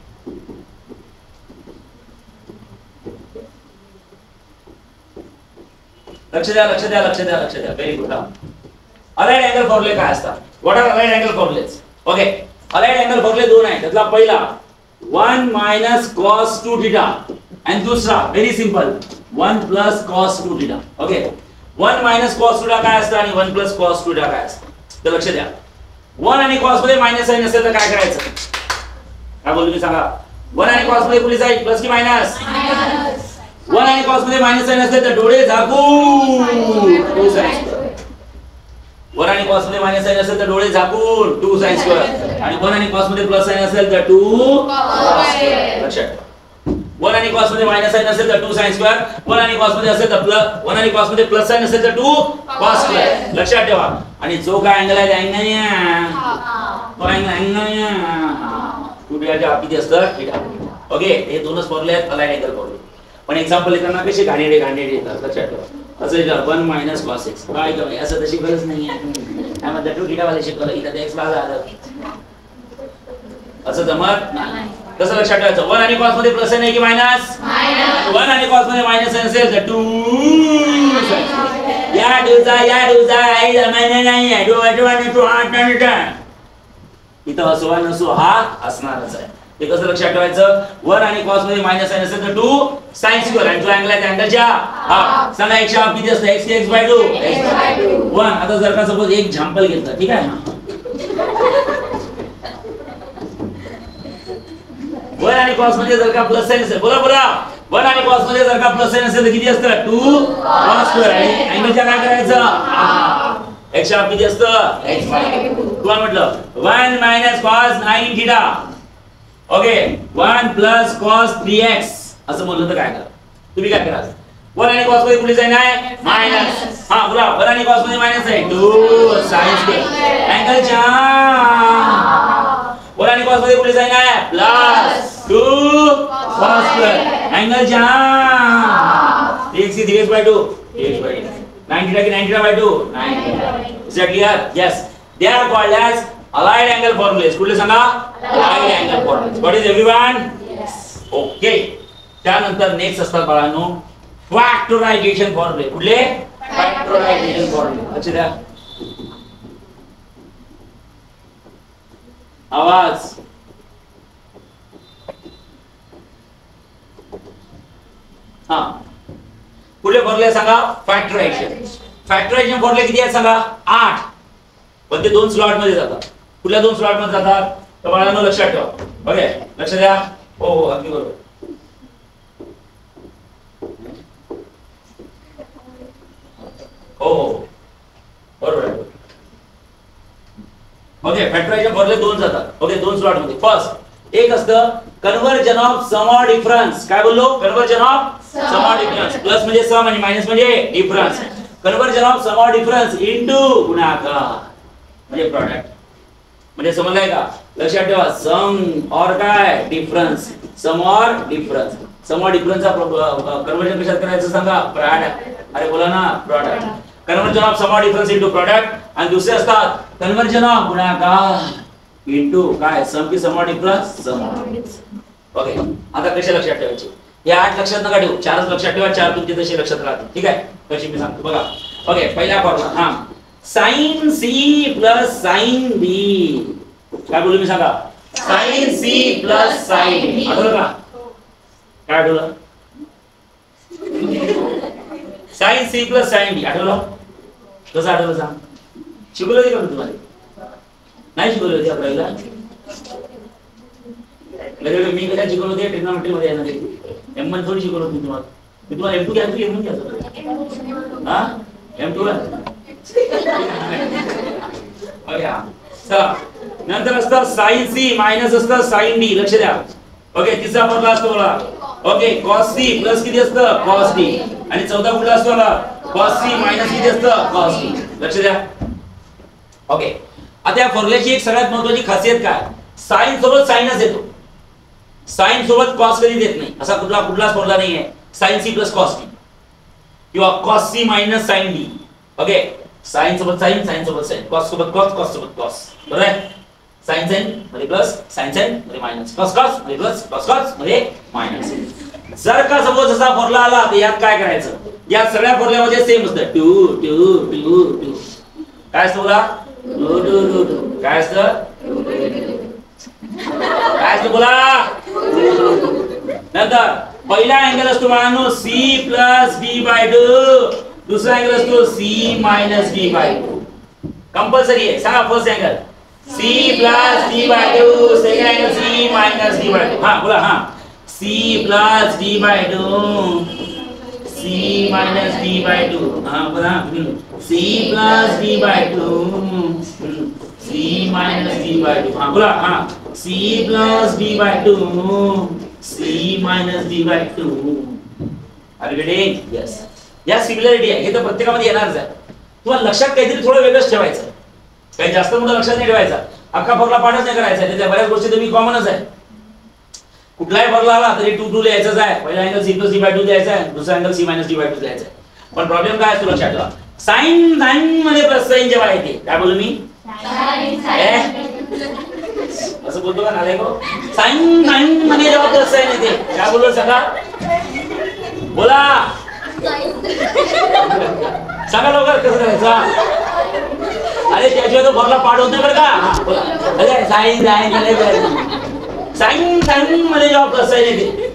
लक्ष द्या, लक्ष द्या, लक्ष द्या, लक्ष द्या. Very good. अलाइड अँगल फॉर्म्युले काय असतात? What are allied angle formulas? Okay, allied angle फॉर्म्युले दोन आहेत. त्यातला पहिला one minus cos two theta आणि दुसरा very simple one plus cos two theta. Okay, one minus cos two theta काय असतं आणि one plus cos two theta काय असतं? तर लक्ष द्या. वन आणि कॉस मध्ये मायनस साइन असेल तर काय करायचं? काय बोलतो मी सांगा? वन आणि कॉस मध्ये कुठे जाईल? प्लस की मायनस? वन आणि कॉस मध्ये मायनस साइन असेल तर डोळे झाकून टू साइन स्क्वेअर. वन आणि कॉस मध्ये मायनस साइन असेल तर डोळे झाकून टू साइन स्क्वेअर आणि वन आणि कॉस मध्ये प्लस साइन असेल तर टू कॉस स्क्वेअर. लक्षात ठेवा. वन आणि कॉस मध्ये मायनस साइन असेल तर टू साइन स्क्वेअर. वन आणि कॉस मध्ये असेल तर प्लस वन आणि कॉस मध्ये प्लस साइन असेल तर टू कॉस स्क्वेअर. लक्षात ठेवा. आणि जो काय अँगल आहे त्या अँगल तो अँगल टू थीटाच्या किती असतं? थीटा. ओके, हे दोनच फॉर्म्युले आहेत अलाइड अँगल फॉर्म्युले. पण एक्झाम्पल येताना कसे घाणेरडे घाणेरडे येतात. लक्षात ठेवा. असं येतं वन मायनस कॉस एक्स. काय काय असं तशी गरज नाही आहे. काय म्हणतात टू थीटा वाले शिकवलं इथं एक्स भाग आलं असं जमत नाही. कसं लक्षात ठेवायचं? वन आणि कॉस मध्ये प्लस आहे की मायनस? वन आणि कॉस मध्ये मायनस असेल तर टू या टूचा या टूचा आई जमाने नाही आहे. टू टू आणि टू आठ आणि टेन. इथं असो वा नसो हा असणारच आहे. ते कसं लक्षात ठेवायचं? वन आणि कॉस मध्ये मायनस साइन असेल तर टू साइन स्क्वेअर आणि जो अँगल आहे त्या अँगलच्या हाफ. सांगा एक्स हाफ किती असतं? X x by two one. आता जर का सपोज एक एक्झाम्पल घेतलं, ठीक आहे ना? वन आणि कॉस मध्ये जर का प्लस साइन असेल, बोला बोला, वन आणि कॉस मध्ये जर का प्लस साइन असेल तर किती असतं? टू कॉस स्क्वेअर आणि अँगलच्या काय करायचं? एक्स हाफ किती असतं? X by two. तुम्हाला म्हटलं one minus cos nine theta. Okay, one plus cos three x असं बोललं तर काय करा? तुम्ही काय करा? वन आणि कॉस मध्ये कुठे जाईल? आहे मायनस. हा बोला, वन आणि कॉस मध्ये मायनस आहे टू साइन स्क्वेअर अँगलच्या वन आणि कॉस मध्ये कुठे जाईल? आहे प्लस टू कॉस स्क्वेअर अँगलच्या three x three x by two x by nine theta की nine theta by two nine theta. Is that clear? Yes, they are called as allied angle formulas. कुठले सांगा? Allied angle formulas. What is everyone? Okay. त्यानंतर नेक्स्ट असतात बाळांनो फॅक्टरायझेशन फॉर्म्युले. कुठले? फॅक्टरायझेशन फॉर्म्युले. लक्ष द्या. आवाज हा कुठले फॉर्म्युले सांगा? फॅक्टरायझेशन. फॅक्टरायझेशन फॉर्म्युले किती आहेत सांगा? आठ. पण ते दोन स्लॉट मध्ये जातात. कुठल्या दोन स्लॉट मध्ये जातात? तर बाळांनो लक्षात ठेवा. ओके, लक्ष द्या. हो हो, अगदी बरोबर. हो हो बरोबर आहे. ओके, फॅक्टरायझेशन फॉर्म्युले दोन जातात. ओके, दोन स्लॉट मध्ये. फर्स्ट एक असतं conversion of sum or difference. काय बोललो? Conversion of sum or difference. Plus म्हणजे सम आणि मायनस म्हणजे difference. Conversion of sum or difference into गुणाकार म्हणजे प्रॉडक्ट. म्हणजे समजलाय का? लक्षात ठेवा. सम और काय? डिफरन्स. सम और डिफरन्स. सम और डिफरन्सचा कन्वर्जन कशात करायचं सांगा? प्रॉडक्ट. अरे बोला ना, प्रॉडक्ट. कन्वर्जन ऑफ सम और डिफरन्स इनटू प्रॉडक्ट. आणि दुसरे असतात कन्वर्जन ऑफ गुणाकार इनटू काय? सम की सम और डिफरन्स? सम. ओके, आता कसे लक्षात ठेवायचे? हे आठ लक्षात नका ठेवू, चारच लक्षात ठेवा. चार तुमचे तसे लक्षात राहतील. ठीक आहे? कशी मी सांगतो बघा. ओके, पहिला फॉर्म्युला हा sine C plus sine B. काय बोलू मी सांगा? Sine C plus sine B. आठवलं का? काय आठवलं? Sine C plus sine B आठवलं? कसं आठवलं सांग? शिकवलं होते का तुम्हाला? नाही शिकवलं होते आपल्याला? वेगवेगळे मी कशा शिकवलं होते ट्रिग्नोमेट्री मध्ये येणार एम वन थोडी शिकवलं होती तुम्हाला मी तुम्हाला एम टू घ्यायचं की एम वन घ्यायचं हा एम टू ला ओके हा चला नंतर असतं साइन सी मायनस असतं साइन डी लक्ष द्या ओके तिसरा फॉर्म्युला असतो बघा ओके cos c प्लस किती असतं cos d आणि चौथा कुठला असतो बघा cos c मायनस किती असतं cos d लक्ष द्या ओके आता या फॉर्म्युल्याची एक सगळ्यात महत्त्वाची खासियत काय साइन सोबत साइनच येतो साइन सोबत cos कधी देत नाही असा कुठला कुठलाच फॉर्म्युला नाही आहे sin c plus cos d किंवा cos c minus sin d okay sin सोबत sin sin सोबत sin cos सोबत cos cos सोबत cos बरोबर आहे sin sin मध्ये प्लस sin sin मध्ये मायनस cos cos मध्ये प्लस cos cos मध्ये मायनस जर का सपोज असा फॉर्म्युला आला तर यात काय करायचं या सगळ्या फॉर्म्युल्यामध्ये सेम असतं टू टू टू टू काय असतं बोला टू टू टू टू काय असतं काय असतं बोला नंतर पहिला अँगल असतो मानो c plus b by two दुसरा अँगल असतो c minus b by two compulsory आहे सांगा first angle c plus d by two second angle c minus d by two हां बोला हां c plus d by two c minus d by two हां बोला c plus d by two c minus d by two हां बोला हां c plus d by two c minus d by two are you getting yes या सिमिलरिटी आहे हे तर प्रत्येकामध्ये येणारच आहे तुम्हाला लक्षात काहीतरी थोडं वेगळंच ठेवायचं काही जास्त मोठं लक्षात नाही ठेवायचं अख्खा फॉर्म्युला पाठच नाही करायचा त्याच्या बऱ्याच गोष्टी तुम्ही कॉमनच आहे कुठलाही फॉर्म्युला आला तरी टू टू लिहायचाच आहे पहिला angle c plus d by two लिहायचा आहे दुसरा angle c minus d by two लिहायचा आहे पण प्रॉब्लेम काय असतो लक्षात ठेवा साइन साइन मध्ये प्लस साइन जेव्हा येते काय बोलू मी असं बोलतो का नाले को साइन साइन मध्ये जेव्हा प्लस साइन येते काय बोललो सांगा बोला सांगा लवकर कसं करायचं अरे त्याच्यावर तो फॉर्म्युला पाठ होत नाही बरं का बोला अरे साइन साइन मध्ये साइन साइन मध्ये जेव्हा प्लस साइन येते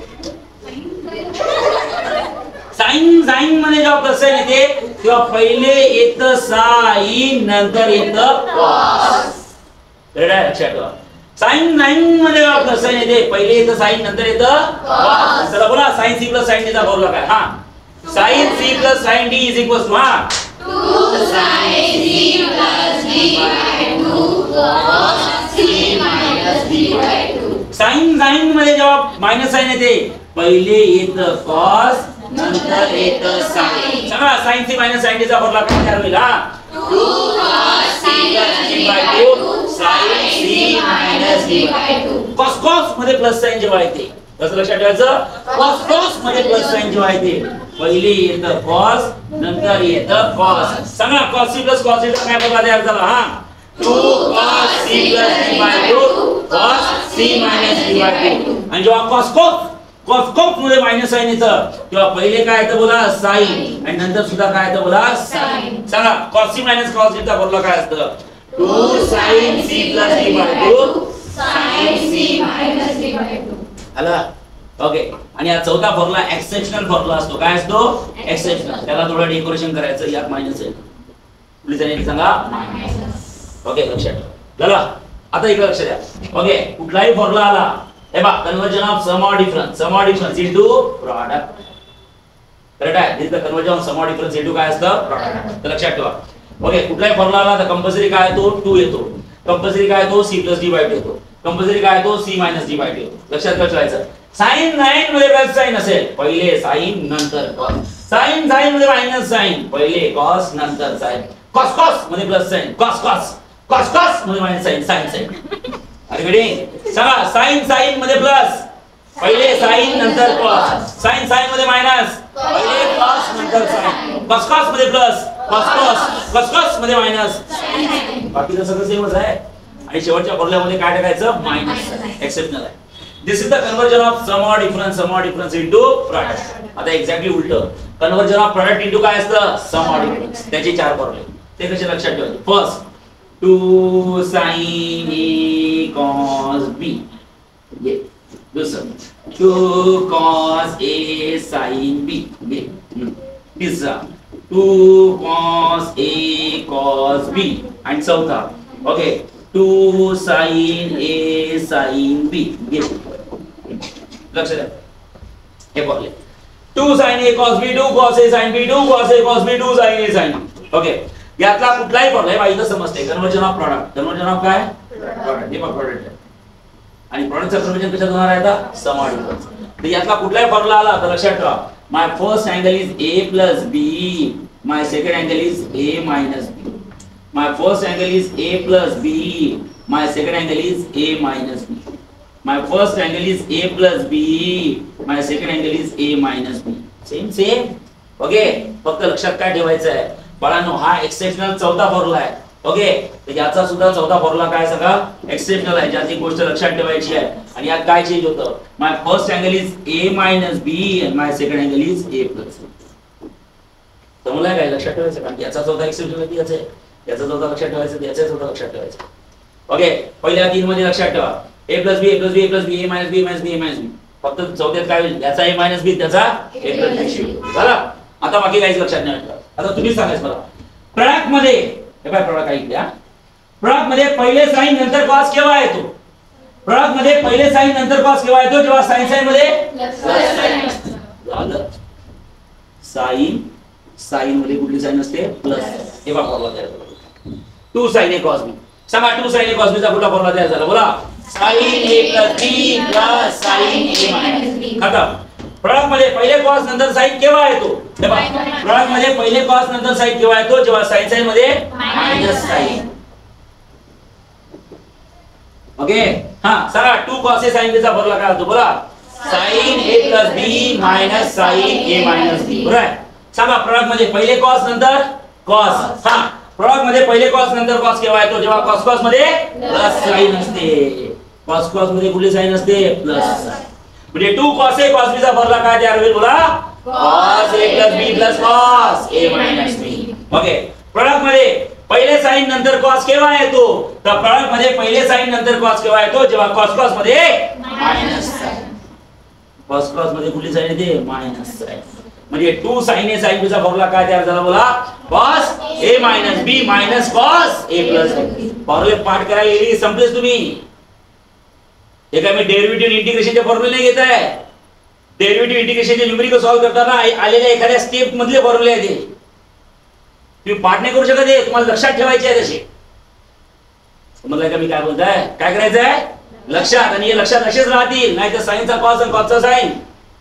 साइन साइन मध्ये जेव्हा प्लस साइन येते तेव्हा पहिले येतं साइन नंतर येतं कॉस लक्षात ठेवा साइन नाइन मध्ये प्लस साइन येते पहिले येतं साइन नंतर येतं कॉस चला बोला साइन c प्लस साइन चा फॉर्म्युला काय हां sine c plus sine d is equals to हां two sin c plus d by two cos c minus d by two sine sine मध्ये जेव्हा मायनस साइन येते पहिले येतं कॉस नंतर येतं साइन सांगा sine c minus sine d चा फॉर्म्युला काय तयार होईल हां two cos c plus d by two sin c minus d by two cos cos मध्ये प्लस साइन जेव्हा येते कसं लक्षात ठेवायचं cos cos मध्ये प्लस साइन जेव्हा येते पहिले येतं cos नंतर येतं cos सांगा cos c plus cos d चा काय फॉर्म्युला तयार झाला हां two cos c plus d by two cos c minus d by two आणि जेव्हा cos cos cos cos मध्ये मायनस साइन येतं तेव्हा पहिले काय येतं बोला साइन आणि नंतर सुद्धा काय येतं बोला साइन सांगा cos c minus cos d चा फॉर्म्युला काय असतं two sin c plus d by two sin c minus d by two आला ओके आणि हा चौथा फॉर्म्युला एक्सेप्शनल फॉर्म्युला असतो काय असतो एक्सेप्शनल त्याला थोडं डेकोरेशन करायचं यात मायनस आहे प्लीज आणि सांगा ओके लक्षात ठेवा झालं आता इकडे लक्ष द्या ओके कुठलाही फॉर्म्युला आला हे बघा conversion of sum or difference sum or difference into product correct आहे this the conversion of sum or difference into काय असतं प्रॉडक्ट तर लक्षात ठेवा ओके कुठलाही फॉर्म्युला आला तर कंपल्सरी काय येतो टू येतो कंपल्सरी काय येतो c plus d by two येतो कंपल्सरी काय येतो c minus d by two येतो लक्षात ठेवायचं साइन नाइन मध्ये प्लस साइन असेल पहिले साइन नंतर cos साइन साइन मध्ये मायनस साइन पहिले cos नंतर साइन cos cos मध्ये plus sign cos cos cos cos मध्ये मायनस साइन साइन साइन अरे गडी सांगा साइन साइन मध्ये प्लस पहिले साइन नंतर cos साइन साइन मध्ये मायनस पहिले cos नंतर साइन cos cos मध्ये plus cos cos cos cos मध्ये मायनस बाकीचं सगळं सेमच आहे आणि शेवटच्या फॉर्म्युल्यामध्ये काय टाकायचं मायनस एक्सेप्शनल आहे this is the conversion of sum or difference sum or difference into product आता एक्झॅक्टली उलट कन्वर्जन ऑफ प्रॉडक्ट इनटू काय असतं सम ऑर डिफरन्स त्याचे चार फॉर्म्युले ते कसे लक्षात ठेवायचे first two sin a cos b ये दुसरं two cos a sin b ये तिसरा two cos a cos b आणि चौथा okay two sine A sine B. लक्ष द्या हे फॉर्म्युले. Two sine A cos B, two cos A sine B, two cos A cos B, two sine A sine B. Okay, यातला कुठलाही फॉर्म्युला आहे माहिती समजते. Conversion of product. Conversion of काय? प्रॉडक्ट. हे प्रॉडक्ट आहे आणि प्रॉडक्टचं कन्वर्जन कशात होणार आहे आता? Sum or difference. तर यातला कुठलाही फॉर्म्युला आला तर लक्षात ठेवा. My first angle is A plus B, my second angle is A minus B. My first angle is A plus B, my second angle is A minus B. My first angle is A plus B, my second angle is A minus B. Same same. Okay, फक्त लक्षात काय ठेवायचं आहे बाळांनो, हा एक्सेप्शनल चौथा फॉर्म्युला आहे. ओके, तर याचा सुद्धा चौथा फॉर्म्युला काय सगळा एक्सेप्शनल आहे, ज्याची गोष्ट लक्षात ठेवायची आहे. आणि यात काय चेंज होतं? My first angle is A minus B and my second angle is A plus B. समजलं काय? लक्षात ठेवायचं. कारण याचा चौथा एक्सेप्शनल आहे, याचा याचा चौथा लक्षात ठेवायचं, याचा चौथा लक्षात ठेवायचं. ओके, पहिल्या तीन मध्ये लक्षात ठेवा A plus B, A plus B, A plus B, A minus B, minus B, A minus B. फक्त चौथ्यात काय होईल? याचा ए मायनस बी, त्याचा ए प्लस बी. झाला. आता बाकी काहीच लक्षात नाही ठेवा. आता तुम्ही सांगायचं मला प्रॉडक्ट मध्ये हे काय प्रॉडक्ट आहे द्या. प्रॉडक्ट मध्ये पहिले साइन नंतर कॉस केव्हा येतो? प्रॉडक्ट मध्ये पहिले साइन नंतर कॉस केव्हा येतो? जेव्हा साइन साइन मध्ये प्लस साइन झालं. साइन साइन मध्ये कुठली साइन असते? प्लस. हे बघा फॉर्म्युला तयार करू. Two sine A cos B. सांगा two sine A cos B चा कुठला फॉर्म्युला तयार झाला? बोला. Sine A plus B plus sine A minus B. खतम. प्रॉडक्ट मध्ये पहिले कॉस नंतर साइन केव्हा येतो? प्रॉडक्ट मध्ये पहिले कॉस नंतर साइन केव्हा येतो? जेव्हा साइन साइन मध्ये मायनस साइन. ओके, हा सांगा two cos A sine B चा फॉर्म्युला काय होतो? बोला. Sine A plus B minus sine A minus B. बरोबर आहे. सांगा प्रॉडक्ट मध्ये पहिले कॉस नंतर कॉस. हा, प्रॉडक्ट मध्ये पहिले कॉस नंतर कॉस केव्हा येतो? जेव्हा कॉस कॉस मध्ये प्लस साइन असते. कॉस कॉस मध्ये कुठली साइन असते? Plus sign. म्हणजे two cos A cos B चा फॉर्म्युला काय तयार होईल? बोला. Cos A plus B plus cos A minus B. Okay, product मध्ये पहिले साइन नंतर कॉस केव्हा येतो? तर प्रॉडक्ट मध्ये पहिले साइन नंतर कॉस केव्हा येतो? जेव्हा कॉस कॉस मध्ये मायनस साइन. कॉस कॉस मध्ये कुठली साइन येते? Minus sign. म्हणजे two sine A sine B चा फॉर्म्युला काय तयार झाला? बोला. Cos A minus B minus cos A plus B. फॉर्म्युले पाठ करायला येईल संपलेच तुम्ही. हे काय मी डेरिव्हेटिव्ह इंटिग्रेशनचे फॉर्म्युले नाही घेत आहे. डेरिव्हेटिव्ह इंटिग्रेशनचे न्यूमेरिकल सॉल्व्ह करताना आलेल्या एखाद्या स्टेप मधले फॉर्म्युले आहेत. तुम्ही पाठ नाही करू शकत. हे तुम्हाला लक्षात ठेवायचे आहे तसे. समजलं का मी काय बोलताय? काय करायचं आहे? लक्षात. आणि हे लक्षात असेच राहतील, नाही तर साइनचा कॉस आणि कॉसचा साइन.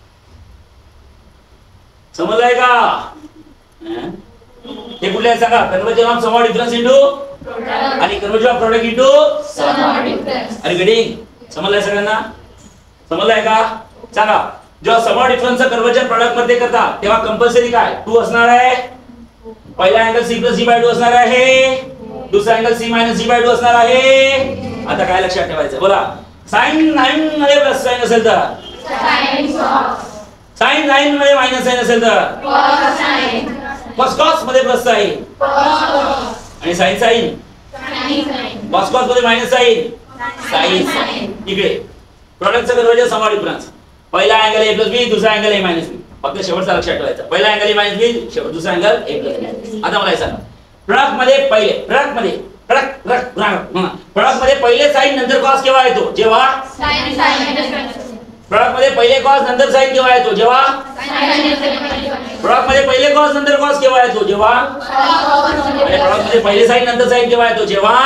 समजलंय का? हे कुठले आहे सांगा? Conversion of sum or difference into आणि conversion of product into sum or difference. Are you getting? समजलंय सगळ्यांना? समजलंय का? सांगा. जेव्हा सम ऑड डिफरन्सचं कन्वर्जन प्रॉडक्ट मध्ये करता तेव्हा कंपल्सरी काय? टू असणार आहे. पहिला angle C plus C by two असणार आहे. दुसरा angle C minus C by two असणार आहे. आता काय लक्षात ठेवायचं? बोला. साइन नाइन मध्ये प्लस साइन असेल तर साइन नाइन मध्ये मायनस साइन असेल तर कॉस कॉस मध्ये प्लस साइन आणि साइन साइन कॉस कॉस मध्ये मायनस साइन साइन साइन. इकडे प्रॉडक्टचं कन्वर्जन सम ऑड डिफरन्स. पहिला अँगल ए प्लस बी, दुसरा अँगल ए मायनस बी. फक्त शेवटचा लक्षात ठेवायचा. पहिला अँगल ए मायनस बी, शेवट दुसरा अँगल ए प्लस बी. आता मला सांगा प्रॉडक्ट मध्ये पहिले प्रॉडक्ट मध्ये प्रॉडक्ट प्रॉडक्ट मध्ये पहिले साइन नंतर कॉस केव्हा येतो? जेव्हा प्रॉडक्ट मध्ये पहिले कॉस नंतर साइन केव्हा येतो? जेव्हा प्रॉडक्ट मध्ये पहिले कॉस नंतर कॉस केव्हा येतो? जेव्हा आणि प्रॉडक्ट मध्ये पहिले साइन नंतर साइन केव्हा येतो? जेव्हा.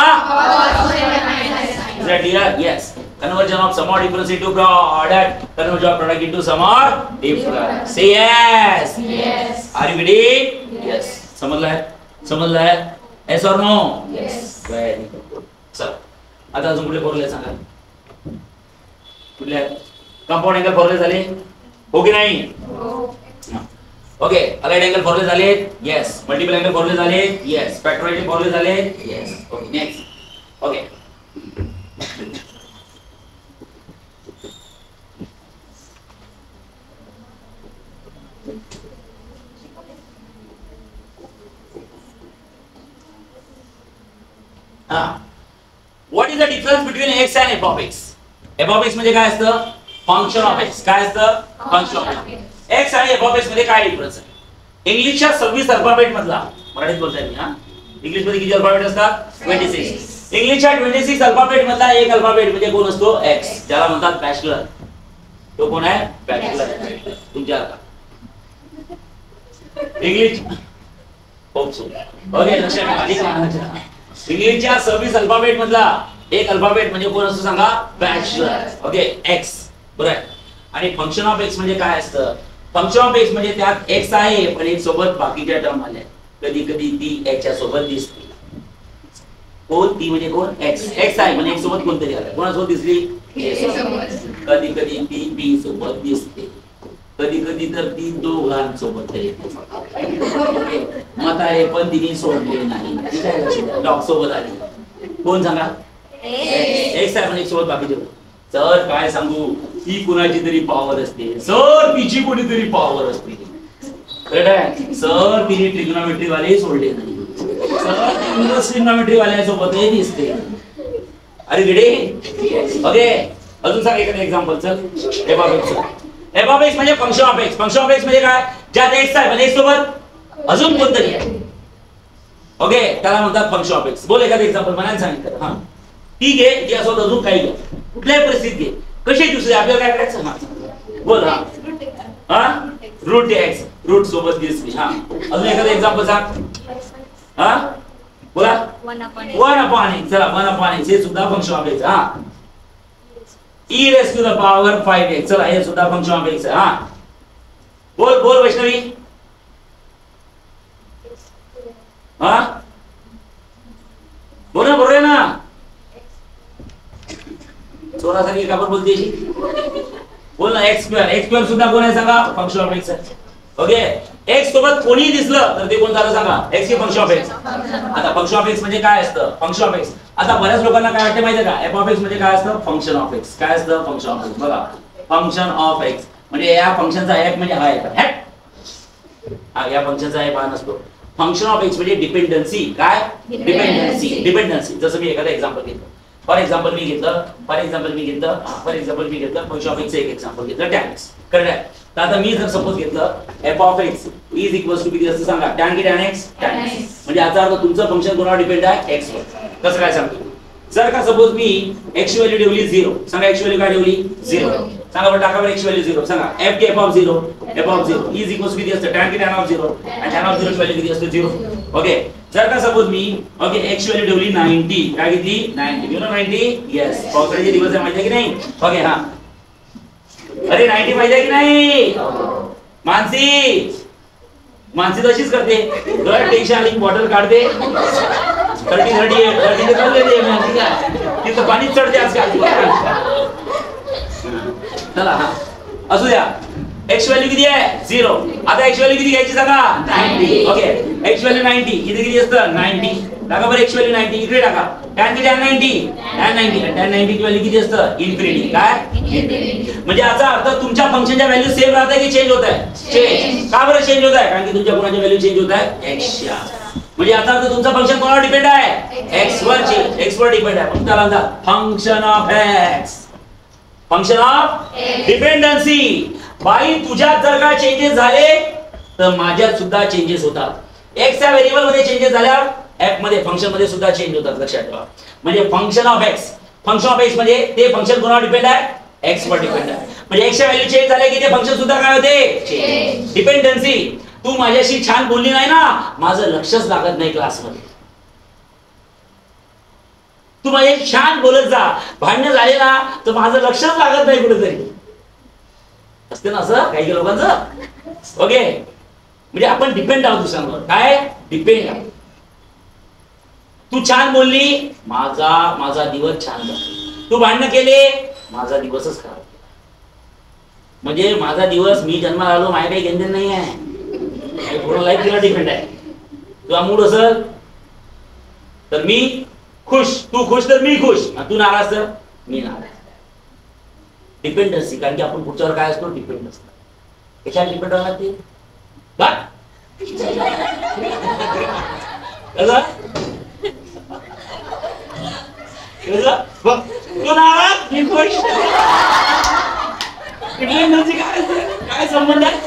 Is that clear? Yes. Conversion of sum odd difference into product. Conversion of product into sum odd difference. Say yes. Yes. Are you ready? Yes. समझला है? समझला है? Yes or no? Yes. Very good. चल. आता अजून कुठले फॉर्म्युले सांगा? कुठले? कंपाउंड अँगल फॉर्म्युले झाले? हो की नाही? हो. ओके. अलाइड अँगल फॉर्म्युले झाले? येस. मल्टिपल अँगल फॉर्म्युले झाले? येस. फॅक्टरायझेशन फॉर्म्युले झाले? Yes. Okay. Next. Okay. What is the difference between x and f of x? f of x म्हणजे काय असतं? Function of x. काय असतं? Function of x. x आणि f of x मध्ये काय डिफरन्स आहे? इंग्लिशच्या सव्वीस अल्फाबेट मधला, मराठीत बोलताय मी हा. इंग्लिश मध्ये किती अल्फाबेट असतात? छब्बीस. इंग्लिशच्या छत्तीस अल्फाबेट मधला एक अल्फाबेट म्हणजे कोण असतो एक्स, ज्याला म्हणतात बॅचलर. तो कोण आहे बॅचलर तुमच्या आता इंग्लिश ओके लक्षात घ्या. इंग्लिशच्या सव्वीस अल्फाबेट मधला एक अल्फाबेट म्हणजे कोण असतो सांगा बॅचलर. ओके एक्स बरोबर. आणि फंक्शन ऑफ एक्स म्हणजे काय असतं? फंक्शन ऑफ एक्स म्हणजे त्यात एक्स आहे पण एक सोबत बाकीच्या टर्म आल्या. कधी कधी ती एक्सच्या सोबत दिसते. कोण ती म्हणजे कोण एक्स. एक्स आहे म्हणजे एक सोबत कोणतरी आलं. कोणासोबत दिसली? कधी कधी ती बी सोबत दिसते. कधी कधी तर ती दोघांसोबत म्हातारे पण तिने सोडले नाही. डॉग सोबत आली. कोण सांगा? एक्स आहे म्हणजे एक सोबत बाकीचे. सर काय सांगू ती कुणाची तरी पॉवर असते. सर तिची कोणीतरी पॉवर असते. सर तिने ट्रिग्नोमेट्री वाले सोडले नाही. सर ट्रिग्नोमेट्री वाल्यासोबतही दिसते. अरे गिडे ओके. अजून सांग एखादं एक्झाम्पल. चल F of X. F of X म्हणजे function of X. Function of X म्हणजे काय? ज्यात एक्स आहे म्हणजे एक्स सोबत अजून कोणतरी आहे. ओके त्याला म्हणतात फंक्शन ऑफ एक्स. बोल एखादं एक्झाम्पल म्हणायला सांगितलं. हा ठीक आहे त्यासोबत अजून काही घे. कुठल्याही परिस्थिती घे. कशी दुसरी आपल्याला काय करायचं? हा बोल. हा हा रूट एक्स रूट सोबत दिसली. हा अजून एखादं एक्झाम्पल सांग. हा बोला. One upon X. चला वन अपॉन एक्स हे सुद्धा फंक्शन ऑफ एक्स. हा e raised to the power five X. चला हे सुद्धा फंक्शन ऑफ एक्स आहे. हा बोल बोल वैष्णवी. हा बोल ना बोल रे ना. चोरासाठी का पण बोलते बोल ना. X square. एक्स स्क्वेअर सुद्धा कोण आहे सांगा? फंक्शन ऑफ एक्स आहे. ओके एक्स सोबत कोणी दिसलं तर ते कोण झालं सांगा? एक्स हे फंक्शन ऑफ एक्स. आता फंक्शन ऑफ एक्स म्हणजे काय असतं? Function of X. आता बऱ्याच लोकांना काय वाटतं माहिती आहे का? एफ ऑफ एक्स म्हणजे काय असतं? Function of X. काय असतं? Function of X. बघा फंक्शन ऑफ एक्स म्हणजे या फंक्शनचा एफ म्हणजे हा आहे. हा या फंक्शनचा एफ हा नसतो. फंक्शन ऑफ एक्स म्हणजे डिपेंडन्सी. काय? डिपेंडन्सी. डिपेंडन्सी. जसं मी एखादं एक्झाम्पल घेतो. फॉर एक्झाम्पल मी घेतलं फॉर एक्झाम्पल मी घेतलं फॉर एक्झाम्पल मी घेतलं फंक्शन ऑफ एक्स एक एक्झाम्पल घेतलं टॅन एक्स. करेक्ट आहे. तर आता मी जर सपोज घेतलं F of X is equals to किती असतं सांगा? टॅन की टॅन एक्स? Tan x. म्हणजे याचा अर्थ तुमचं फंक्शन कोणावर डिपेंड आहे? एक्स वर. कसं काय सांगतो? जर का सपोज मी एक्स व्हॅल्यू ठेवली झिरो. सांगा एक्स व्हॅल्यू काय ठेवली? झिरो. सांगा बरं टाका बरं एक्स व्हॅल्यू झिरो. सांगा एफ की F of zero. F of zero is equals किती असतं? टॅन की टॅन ऑफ झिरो. आणि टॅन ऑफ झिरो व्हॅल्यू किती असतं? झिरो. ओके जर का सपोज मी ओके एक्स व्हॅल्यू ठेवली नाइंटी. काय घेतली? Ninety. You know ninety? Yes. पावसाळ्याचे दिवस आहे माहिती आहे की नाही? ओके हा अरे नाइंटी माहिती आहे की नाही? मानसी मानसी तशीच करते. दर टेन्शन आली बॉटल काढते. थर्टी थर्टी थर्टी ते चालले ते माहिती का? तिथं पाणीच चढते आजकाल. चला हा असू द्या. एक्स व्हॅल्यू किती आहे? झिरो. आता एक्स व्हॅल्यू किती घ्यायची सांगा? Ninety. Okay X value ninety. इथे किती असतं? नाइंटी. टाका बरं एक्स व्हॅल्यू नाइंटी. इकडे टाका. टॅन की tan ninety? Tan ninety. Tan ninety ची व्हॅल्यू किती असतं? इन्फिनिटी. काय? म्हणजे याचा अर्थ तुमच्या फंक्शनच्या व्हॅल्यू सेम राहते की चेंज होत आहे? चेंज. का बरं चेंज होत आहे? कारण की तुमच्या कोणाच्या व्हॅल्यू चेंज होत आहे? एक्सच्या. म्हणजे याचा अर्थ तुमचं फंक्शन कोणावर डिपेंड आहे? एक्स वर. एक्स वर डिपेंड आहे. म्हणून त्याला म्हणतात function of X. Function of dependency. बाई तुझ्यात जर का चेंजेस झाले तर माझ्यात सुद्धा चेंजेस होतात. एक्स च्या व्हेरिएबल मध्ये चेंजेस झाल्यावर एफ मध्ये फंक्शन मध्ये सुद्धा चेंज होतात. लक्षात ठेवा. म्हणजे function of X. Function of X म्हणजे ते फंक्शन कोणावर डिपेंड आहे? एक्स वर डिपेंड आहे. म्हणजे एक्स च्या व्हॅल्यू चेंज झाले की ते फंक्शन सुद्धा काय होते? चेंज. डिपेंडन्सी. तू माझ्याशी छान बोलली नाही ना माझं लक्षच लागत नाही क्लासमध्ये. तू माझ्याशी छान बोलत जा. भांडण झाले ना तर माझं लक्षच लागत नाही कुठेतरी. असते ना असं काही लोकांचं. ओके म्हणजे आपण डिपेंड आहोत दुसऱ्यांवर. काय? डिपेंड आहोत. तू छान बोलली माझा माझा दिवस छान झाला. तू भांडण केले माझा दिवसच खराब. म्हणजे माझा दिवस मी जन्माला आलो माझ्या काही घेणं नाही आहे. पूर्ण लाईफ तुला डिपेंड आहे. तुझा मूड असेल तर मी खुश. तू खुश तर मी खुश. तू नाराज तर मी नाराज. डिपेंडन्सी. कारण की आपण पुढच्यावर काय असतो? डिपेंड असतो. कशाला डिपेंड राहणार ते? तू नाराज मी खुश. डिपेंडन्सी काय काय संबंध आहे?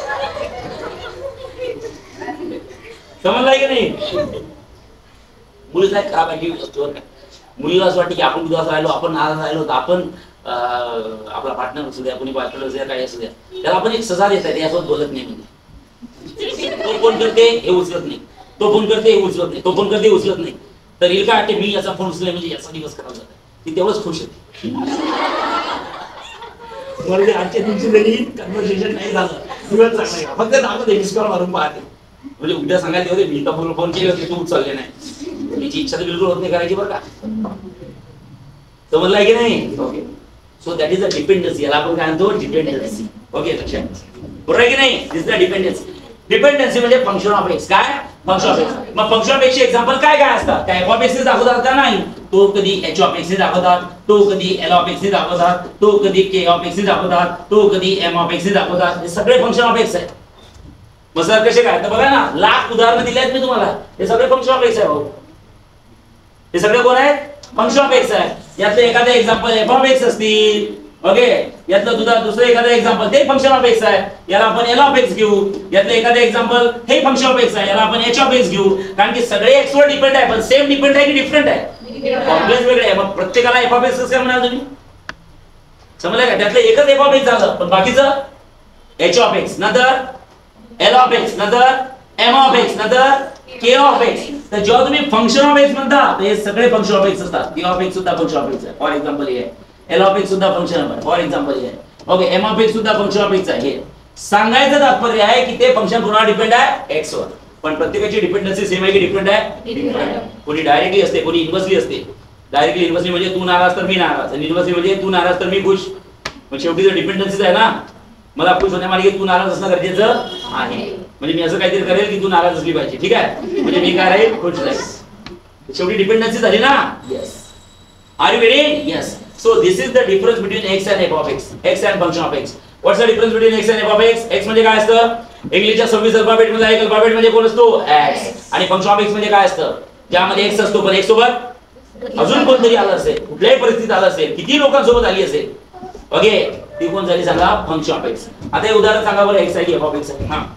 समजलाय की नाही? मुलीचा खराब ऍटिट्यूड असतो. मुलीला असं वाटतं की आपण उदास राहिलो, आपण नाराज राहिलो तर आपण आपला पार्टनर असू द्या, कोणी पार्टनर असू द्या, काही असू द्या, त्याला आपण एक सजा देत आहे, यासोबत बोलत नाही म्हणजे. तो फोन करते हे उचलत नाही, तो फोन करते हे उचलत नाही, तो फोन करते उचलत नाही, तर येईल का मी याचा फोन उचलला म्हणजे याचा दिवस खराब झाला, ती तेवढंच खुश होती. म्हणजे आजच्या दिवशी जरी कन्व्हर्सेशन नाही झालं, दिवस चांगला गेला, फक्त दाखवते मिस कॉल मारून पाहते, म्हणजे उद्या सांगायला होते मी तर फोन केले होते तू उचलले नाही, तिची इच्छा तर बिलकुल होत नाही करायची बरं का. समजलं की नाही? Okay, so that is a dependency, याला आपण काय म्हणतो डिपेंडन्सी. ओके, लक्षात बरोबर आहे की नाही? This is the dependency. Dependency म्हणजे फंक्शन ऑफ एक्स. काय फंक्शन ऑफ एक्स? मग फंक्शन ऑफ एक्स चे एक्झाम्पल काय काय असतात? काय एफ ऑफ एक्स दाखवतात का नाही? तो कधी एच ऑफ एक्स दाखवतात, तो कधी एल ऑफ एक्स दाखवतात, तो कधी के ऑफ एक्स दाखवतात, तो कधी एम ऑफ एक्स दाखवतात. हे सगळे फंक्शन ऑफ एक्स आहे. मग सर कसे काय? तर बघा ना, लाख उदाहरणं दिली आहेत मी तुम्हाला, हे सगळे फंक्शन ऑफ एक्स आहे भाऊ. हे सगळे कोण आहेत? फंक्शन ऑफ एक्स आहे. यातलं एखादं एक्झाम्पल एफ ऑफ एक्स असतील. ओके, यातलं तुझा दुसरं एखादं एक्झाम्पल ते फंक्शन ऑफ एक्स आहे, याला आपण एल ऑफ एक्स घेऊ. यातलं एखादं एक्झाम्पल हे फंक्शन ऑफ एक्स आहे, याला आपण एच ऑफ एक्स घेऊ. कारण की सगळे एक्स वर डिपेंड आहे, पण सेम डिपेंड आहे की डिफरंट आहे? कॉम्प्लेक्स वेगळे आहे. मग प्रत्येकाला एफ ऑफ एक्स कसं म्हणाल तुम्ही? समजलं का? त्यातलं एकच एफ ऑफ एक्स झालं, पण बाकीचं एच ऑफ एक्स, नंतर एल ऑफ एक्स, नंतर एम ऑफ एक्स, नंतर के ऑफ एक्स. तर जेव्हा तुम्ही फंक्शन ऑफ एक्स म्हणता तर हे सगळे फंक्शन ऑफ एक्स असतात. के ऑफ एक्स सुद्धा फंक्शन ऑफ एक्स आहे, फॉर एक्झाम्पल हे. एल ऑफ एक्स सुद्धा फंक्शन ऑफ आहे, फॉर एक्झाम्पल हे. ओके, एम ऑफ एक्स सुद्धा फंक्शन ऑफ एक्स आहे. हे सांगायचं तात्पर्य आहे की ते फंक्शन कोणावर डिपेंड आहे? एक्स वर. पण प्रत्येकाची डिपेंडन्सी सेम आहे की डिफरंट आहे? कोणी डायरेक्टली असते, कोणी इन्व्हर्सली असते. डायरेक्टली इन्व्हर्सली म्हणजे तू नाराज तर मी नाराज, आणि इन्व्हर्सली म्हणजे तू नाराज तर मी खुश. मग शेवटी जर डिपेंडन्सीच आहे ना, मला खुश होण्यामागे तू नाराज असणं गरजेचं आहे. म्हणजे मी असं काहीतरी करेल की तू नाराज असली पाहिजे, ठीक आहे? म्हणजे मी काय राहील? खुश राहील. शेवटी डिपेंडन्सी झाली ना. Yes, are you ready? Yes. So this is the difference between x and f of x. X and function of x. What's the difference between x and f of x? X म्हणजे काय असतं? इंग्लिशच्या सव्वीस अल्फाबेट मध्ये एक अल्फाबेट म्हणजे कोण असतो? x. आणि फंक्शन ऑफ x म्हणजे काय असतं? ज्यामध्ये x असतो पण x सोबत अजून कोणतरी आलं असेल, कुठल्याही परिस्थितीत आलं असेल, किती लोकांसोबत आली असेल, ओके, ती कोण झाली सांगा? Function of x. आता हे उदाहरण सांगा बरं, x आहे की f of x आहे? हां,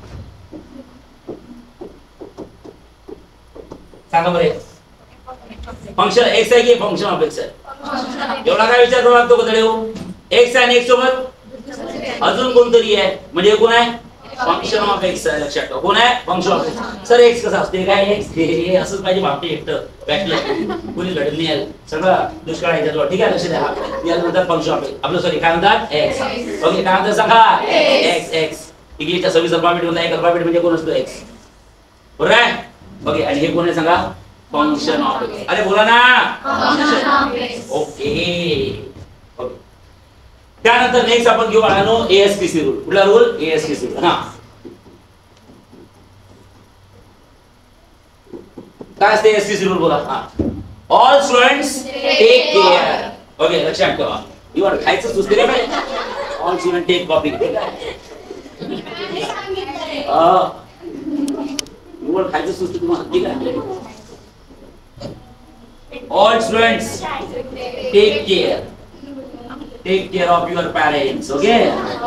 सांगा बरं. फंक्शन x आहे की फंक्शन ऑफ x आहे? एवढा काय विचार करावा लागतो का? एक्स आणि एक्स सोबत अजून कोणतरी आहे, म्हणजे कोण आहे? फंक्शन ऑफ एक्स आहे. लक्षात ठेवा, कोण आहे? Function of X. Sir X कसं असते? काय एक्स हे असंच पाहिजे, भापटे एकटं बॅकला कोणी लढत नाही आहे, सगळं दुष्काळ आहे त्याच्यावर, ठीक आहे? लक्ष द्या. याला म्हणतात फंक्शन ऑफ एक्स. आपलं सॉरी काय म्हणतात? एक्स. ओके, काय म्हणतात सांगा? एक्स. एक्स इंग्लिशच्या सव्वीस अल्फाबेट मधला एक अल्फाबेट म्हणजे कोण असतो? एक्स, बरोबर आहे? ओके, आणि हे कोण आहे सांगा? Function of x. अरे बोला ना. Function of x. ओके. त्यानंतर नेक्स्ट आपण घेऊ बाळांनो एएसपीसी रूल. कुठला रूल? ASPC rule. हा, काय असते एएसपीसी रूल? बोला. हा, all students take care. Okay, लक्षात ठेवा. युअर खायचं सुचते रे बाई. All student take copy. Uh your खायचं सुचते तुम्हाला, ठीक आहे? All students take care take care of your parents. Okay,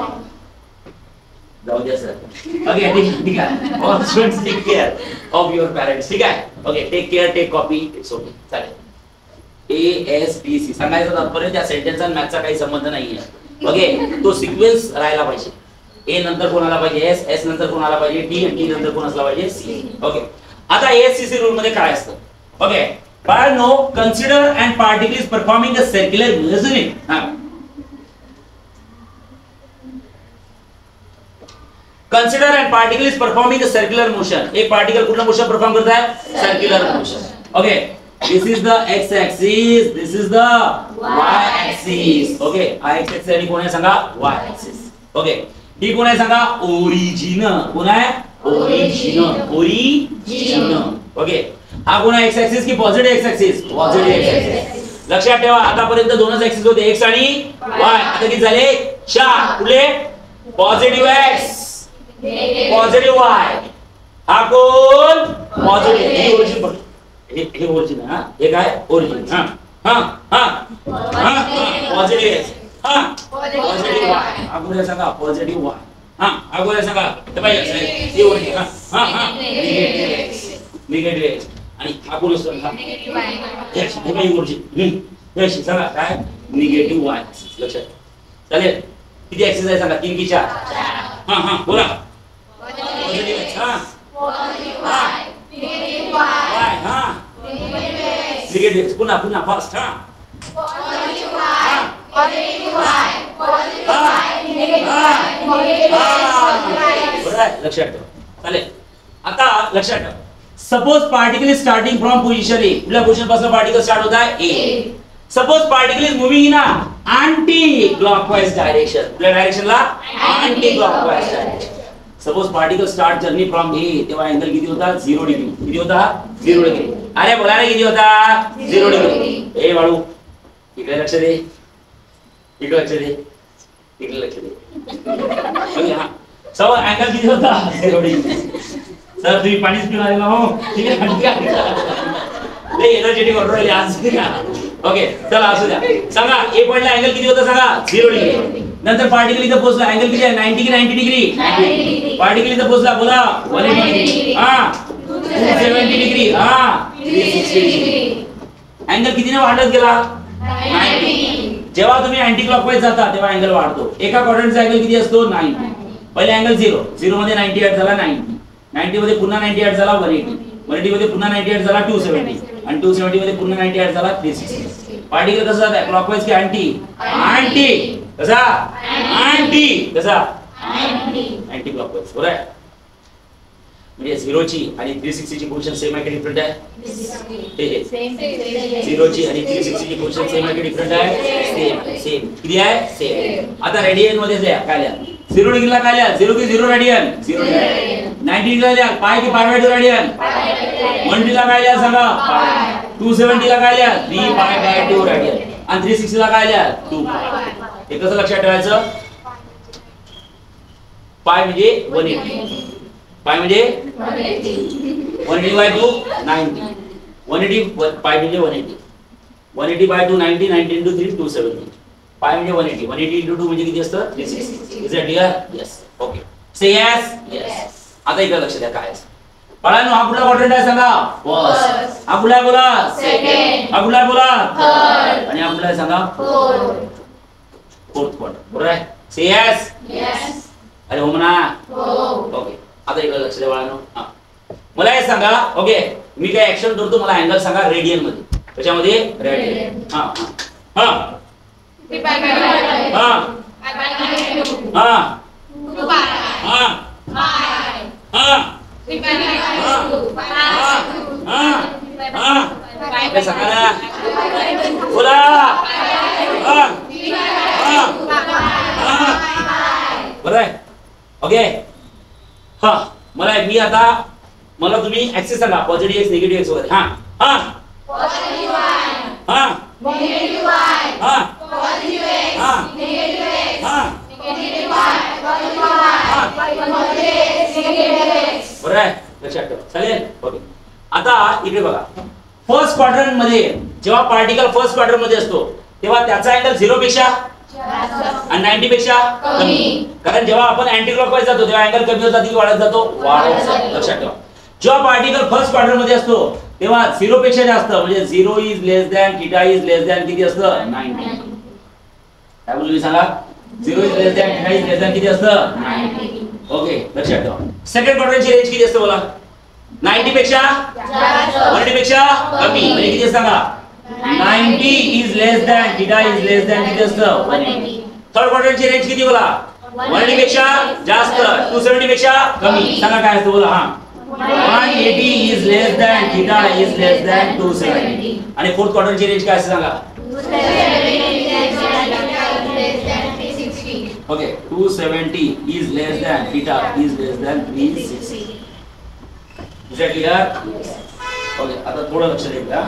जाऊ द्या सर. ओके, ठीक आहे. All students take care of your parents. ठीक आहे? Okay, take care, take copy, it's okay, चालेल. ए एस पी सी सांगायचं तात्पर्य त्या सेंटेन्स आणि मॅथचा काही संबंध नाहीये. ओके, तो सिक्वेन्स राहायला पाहिजे. ए नंतर कोणाला पाहिजे? एस, एस नंतर कोणाला पाहिजे? टी, आणि टी नंतर कोण असला पाहिजे? सी. ओके, आता एएससीसी रूल मध्ये काय असतं? Okay, but no, consider and particle is performing a circular motion. हाँ, consider and particle is performing a circular motion. एक particle कुठला motion perform करता है? Circular motion. Okay, this is the x axis, this is the y axis. Okay, x axis आणि कोण आहे सांगा? y axis. Okay, ही कोण आहे सांगा? origin. कोण आहे? origin. origin. Okay, हा कोण आहे? एक्स ऍक्सिस की positive x axis? Positive x axis. लक्षात ठेवा, आतापर्यंत दोनच ऍक्सिस होते, एक्स आणि वाय. आता किती झाले? चार. कुठले? Positive x, positive y. हा कोण? पॉझिटिव्ह. हे ओरिजिन बघ, हे हे ओरिजिन. हा, हे काय? ओरिजिन. हा हा हा हा, पॉझिटिव्ह एक्स. हा, पॉझिटिव्ह वाय. हा कोण सांगा? Positive y. हा, हा कोण सांगा? हे पाहिजे, हे ओरिजिन. हा हा, निगेटिव्ह एक्स, निगेटिव्ह एक्स. आणि हा कोण असतो हा यश हे काही गोष्टी हम्म यश सांगा काय निगेटिव्ह वाय लक्षात चालेल किती ऍक्सेस आहे सांगा तीन की चार हा हा बोला पॉझिटिव्ह एक्स हा वाय वाय हा निगेटिव्ह एक्स पुन्हा पुन्हा फास्ट हा लक्षात ठेवा चालेल आता लक्षात ठेवा suppose particle is starting from position A कुठल्या पोझिशन पासून पार्टिकल स्टार्ट होत आहे A suppose particle is moving in a anti clockwise direction कुठल्या डायरेक्शनला anti clockwise direction suppose particle start journey from A तेव्हा अँगल किती होता झिरो डिग्री किती होता झिरो डिग्री अरे बोला रे किती होता झिरो डिग्री ए बाळू इकडे लक्ष दे इकडे लक्ष दे इकडे लक्ष दे हा सव अँगल किती होता झिरो डिग्री सर तुम्ही पाणीच पिऊन आलेला हो ठीक आहे लय एनर्जेटिक ऑर्डर आली आज ओके चला असू द्या सांगा ए पॉइंटला अँगल किती होता सांगा झिरो डिग्री नंतर पार्टिकल इथं पोहोचला अँगल किती आहे नव्वद की नव्वद डिग्री पार्टिकल इथं पोहोचला बोला एक सौ अस्सी डिग्री हां दोनशे सत्तर डिग्री हां तीनशे साठ डिग्री अँगल कितीने वाढत गेला नव्वद जेव्हा तुम्ही अँटी क्लॉकवाइज जाता तेव्हा अँगल वाढतो एका क्वाड्रंटचा अँगल किती असतो नव्वद पहिले अँगल झिरो झिरो मध्ये नव्वद ऍड झाला नव्वद नव्वद मध्ये पुन्हा नव्वद ऍड झाला एक सौ अस्सी एक सौ अस्सी मध्ये पुन्हा नव्वद ऍड झाला दोनशे सत्तर आणि दोनशे सत्तर मध्ये पुन्हा नव्वद ऍड झाला तीनशे साठ पार्टिकल कसा जात आहे क्लॉकवाइज की अँटी अँटी कसा अँटी कसा अँटी अँटी क्लॉकवाइज बरोबर आहे म्हणजे झिरो ची आणि तीनशे साठ ची पोझिशन सेम आहे की डिफरंट आहे हे हे झिरो ची आणि तीनशे साठ ची पोझिशन सेम आहे की डिफरंट आहे सेम सेम किती आहे सेम आता रेडियन मध्ये द्या काय लिहा झिरो डिग्रीला काय लिहा झिरो की झिरो रेडियन झिरो नव्वद डिग्रीला लिहा पाय की pi by two radian one D ला काय लिहा सांगा पाय टू सेव्हन्टी ला काय लिहा three pi by two radian आणि थ्री सिक्स्टी ला काय लिहा टू हे कसं लक्षात ठेवायचं पाय म्हणजे एक सौ अस्सी पाय म्हणजे एक सौ अस्सी बाय टू नव्वद एक सौ अस्सी पाय म्हणजे एक सौ अस्सी एक सौ अस्सी बाय टू नव्वद नव्वद into थ्री टू सेव्हन्टी पाय म्हणजे एक सौ अस्सी एक सौ अस्सी into टू म्हणजे किती असतं तीन सौ साठ is it clear yes okay say yes yes आता इकडे लक्ष द्या काय बाळांनो हा कुठला क्वाड्रंट आहे सांगा फर्स्ट हा कुठला आहे बोला सेकंड हा कुठला आहे बोला थर्ड आणि हा कुठला आहे सांगा फोर्थ फोर्थ क्वाड्रंट बरोबर आहे से यस यस अरे हो म्हणा हो ओके आता इकडे लक्ष द्या बाळांनो हा मला हे सांगा ओके मी काय ऍक्शन करतो मला अँगल सांगा रेडियन मध्ये त्याच्यामध्ये रेडियन हा हा हा हा हा हा सांगा बोला बरं आहे ओके हा मला मी आता मला तुम्ही ऍक्सेस सांगा पॉझिटिव्ह एक्स निगेटिव्ह एक्स वगैरे हा हा पॉझिटिव्ह वाय हा निगेटिव्ह वाय हा पॉझिटिव्ह एक्स हा निगेटिव्ह एक्स हा negative y positive y positive x negative x बरं आहे लक्षात ठेवा चालेल ओके आता इकडे बघा फर्स्ट क्वाड्रंट मध्ये जेव्हा पार्टिकल फर्स्ट क्वाड्रंट मध्ये असतो तेव्हा त्याचा अँगल झिरो पेक्षा आणि नव्वद पेक्षा कमी कारण जेव्हा आपण अँटी क्लॉकवाइज जातो तेव्हा अँगल कमी होत जातो की वाढत जातो वाढत जातो लक्षात ठेवा जेव्हा पार्टिकल फर्स्ट क्वाड्रंट मध्ये असतो तेव्हा झिरो पेक्षा जास्त म्हणजे zero is less than theta is less than किती असतं नव्वद काय बोलू मी सांगा zero is less than theta is less than किती असतं नव्वद ओके लक्षात ठेवा सेकंड क्वाड्रंटची रेंज किती असते बोला नव्वद पेक्षा जास्त नव्वद पेक्षा कमी म्हणजे किती सांगा नव्वद is less than theta is less than किती असतं एक सौ अस्सी थर्ड क्वाड्रंटची रेंज किती बोला एक सौ अस्सी पेक्षा जास्त दोनशे सत्तर पेक्षा कमी सांगा काय असतं बोला हा एक सौ अस्सी is less than theta is less than दोनशे सत्तर आणि फोर्थ क्वाड्रंटची रेंज काय असते सांगा okay two seventy is less than theta is less than three sixty is it clear okay आता थोडं लक्ष द्या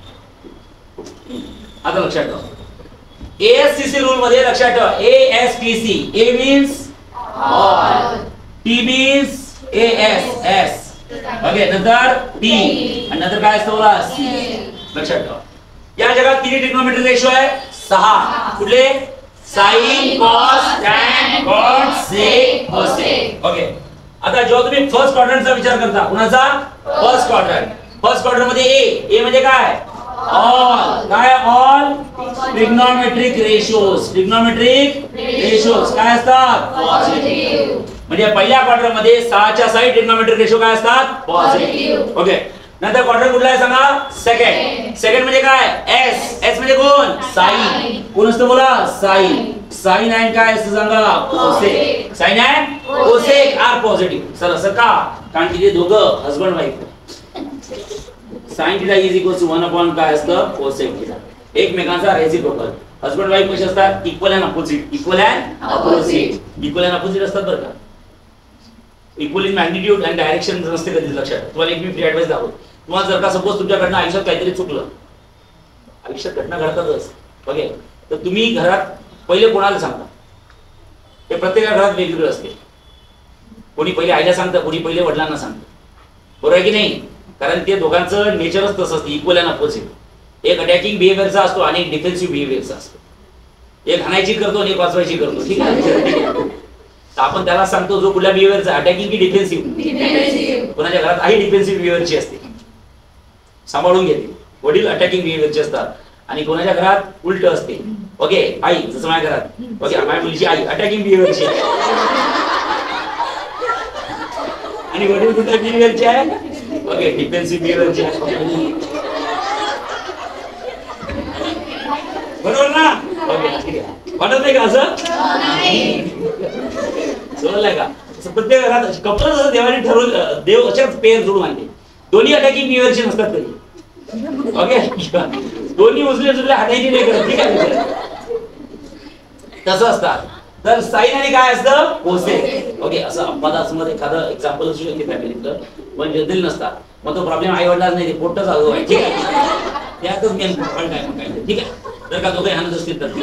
आता लक्षात ठेवा एएसटीसी रूल मध्ये लक्षात ठेवा ASTC A means all T means ASS okay नंतर टी आणि नंतर काय असतं बोला लक्षात ठेवा या जगात किती ट्रिग्नोमेट्री रेशो आहे सहा कुठले sine cos tan cot sec cosec okay आता जेव्हा तुम्ही फर्स्ट क्वाड्रंटचा विचार करता कुणाचा फर्स्ट क्वाड्रंट फर्स्ट क्वाड्रंट मध्ये ए ए म्हणजे काय ऑल काय all trigonometric ratios trigonometric ratios काय असतात पॉझिटिव्ह. म्हणजे पहिल्या क्वाड्रंट मध्ये सहाच्या साई ट्रिग्नोमेट्रिक रेशो काय असतात पॉझिटिव्ह. ओके नंतर क्वाड्रंट कुठला आहे सांगा सेकंड सेकंड म्हणजे काय एस एस म्हणजे कोण साइन कोण असतं बोला साइन साइन अँड काय असतं सांगा cosec sine and cosec are positive. Sir असं का कारण की ते दोघं husband wife sine theta is equal to one upon काय असतं कोसेक थीटा एकमेकांचा रेसिप्रोकल. हसबंड वाईफ कसे असतात equal and opposite equal and opposite equal and opposite असतात बरं का. Equal in magnitude and direction नसते कधीच लक्षात. तुम्हाला एक मी फ्री ऍडवाइस दाखवतो. तुम्हाला जर का सपोज तुमच्याकडनं आयुष्यात काहीतरी चुकलं आयुष्यात घटना घडतातच ओके तर तुम्ही घरात पहिले कोणाला सांगता ते प्रत्येका घरात वेगवेगळं असते. कोणी पहिले आईला सांगतं कोणी पहिले वडिलांना सांगतं बरोबर आहे की नाही कारण ते दोघांचं नेचरच तसं असतं इक्वल अँड अपोजिट. एक अटॅकिंग बिहेवियरचा असतो आणि एक डिफेन्सिव्ह बिहेवियरचा असतो. एक हाणायची करतो आणि एक वाचवायची करतो ठीक आहे. तर आपण त्याला सांगतो जो कुठल्या बिहेवियरचा अटॅकिंग की डिफेन्सिव्ह कोणाच्या घरात आई डिफेन्सिव्ह बिहेवियरची असते सांभाळून घेते वडील अटॅकिंग बिहेवियरचे असतात आणि कोणाच्या घरात उलट असते ओके आई जसं माझ्या घरात ओके माझ्या मुलीची आई अटॅकिंग बिहेवियरची आणि वडील कुठल्या बिहेवियरचे आहे ओके डिफेन्सिव्ह बिहेवियरचे आहे बरोबर ना ओके ठीक आहे वाटत नाही का असं समजलंय का प्रत्येक घरात कपल जसं देवाने ठरवलं देव अशाच पेअर जोडून आणले दोन्ही अटॅकिंग बिहेवियरचे नसतात कधी ओके दोन्ही उजले उजले हातायची नाही करत ठीक आहे तसं असतात. तर साइन आणि काय असतं कोसेक ओके असं अपवादास्पद एखादं एक्झाम्पल असू शकते फॅमिलीतलं पण जनरल नसतात मग तो प्रॉब्लेम आई वडिलाच नाही ते पोटच आलो आहे ठीक आहे त्यातच मेन फॉल्ट आहे मग काय ठीक आहे जर का दोघे हाणत असतील तर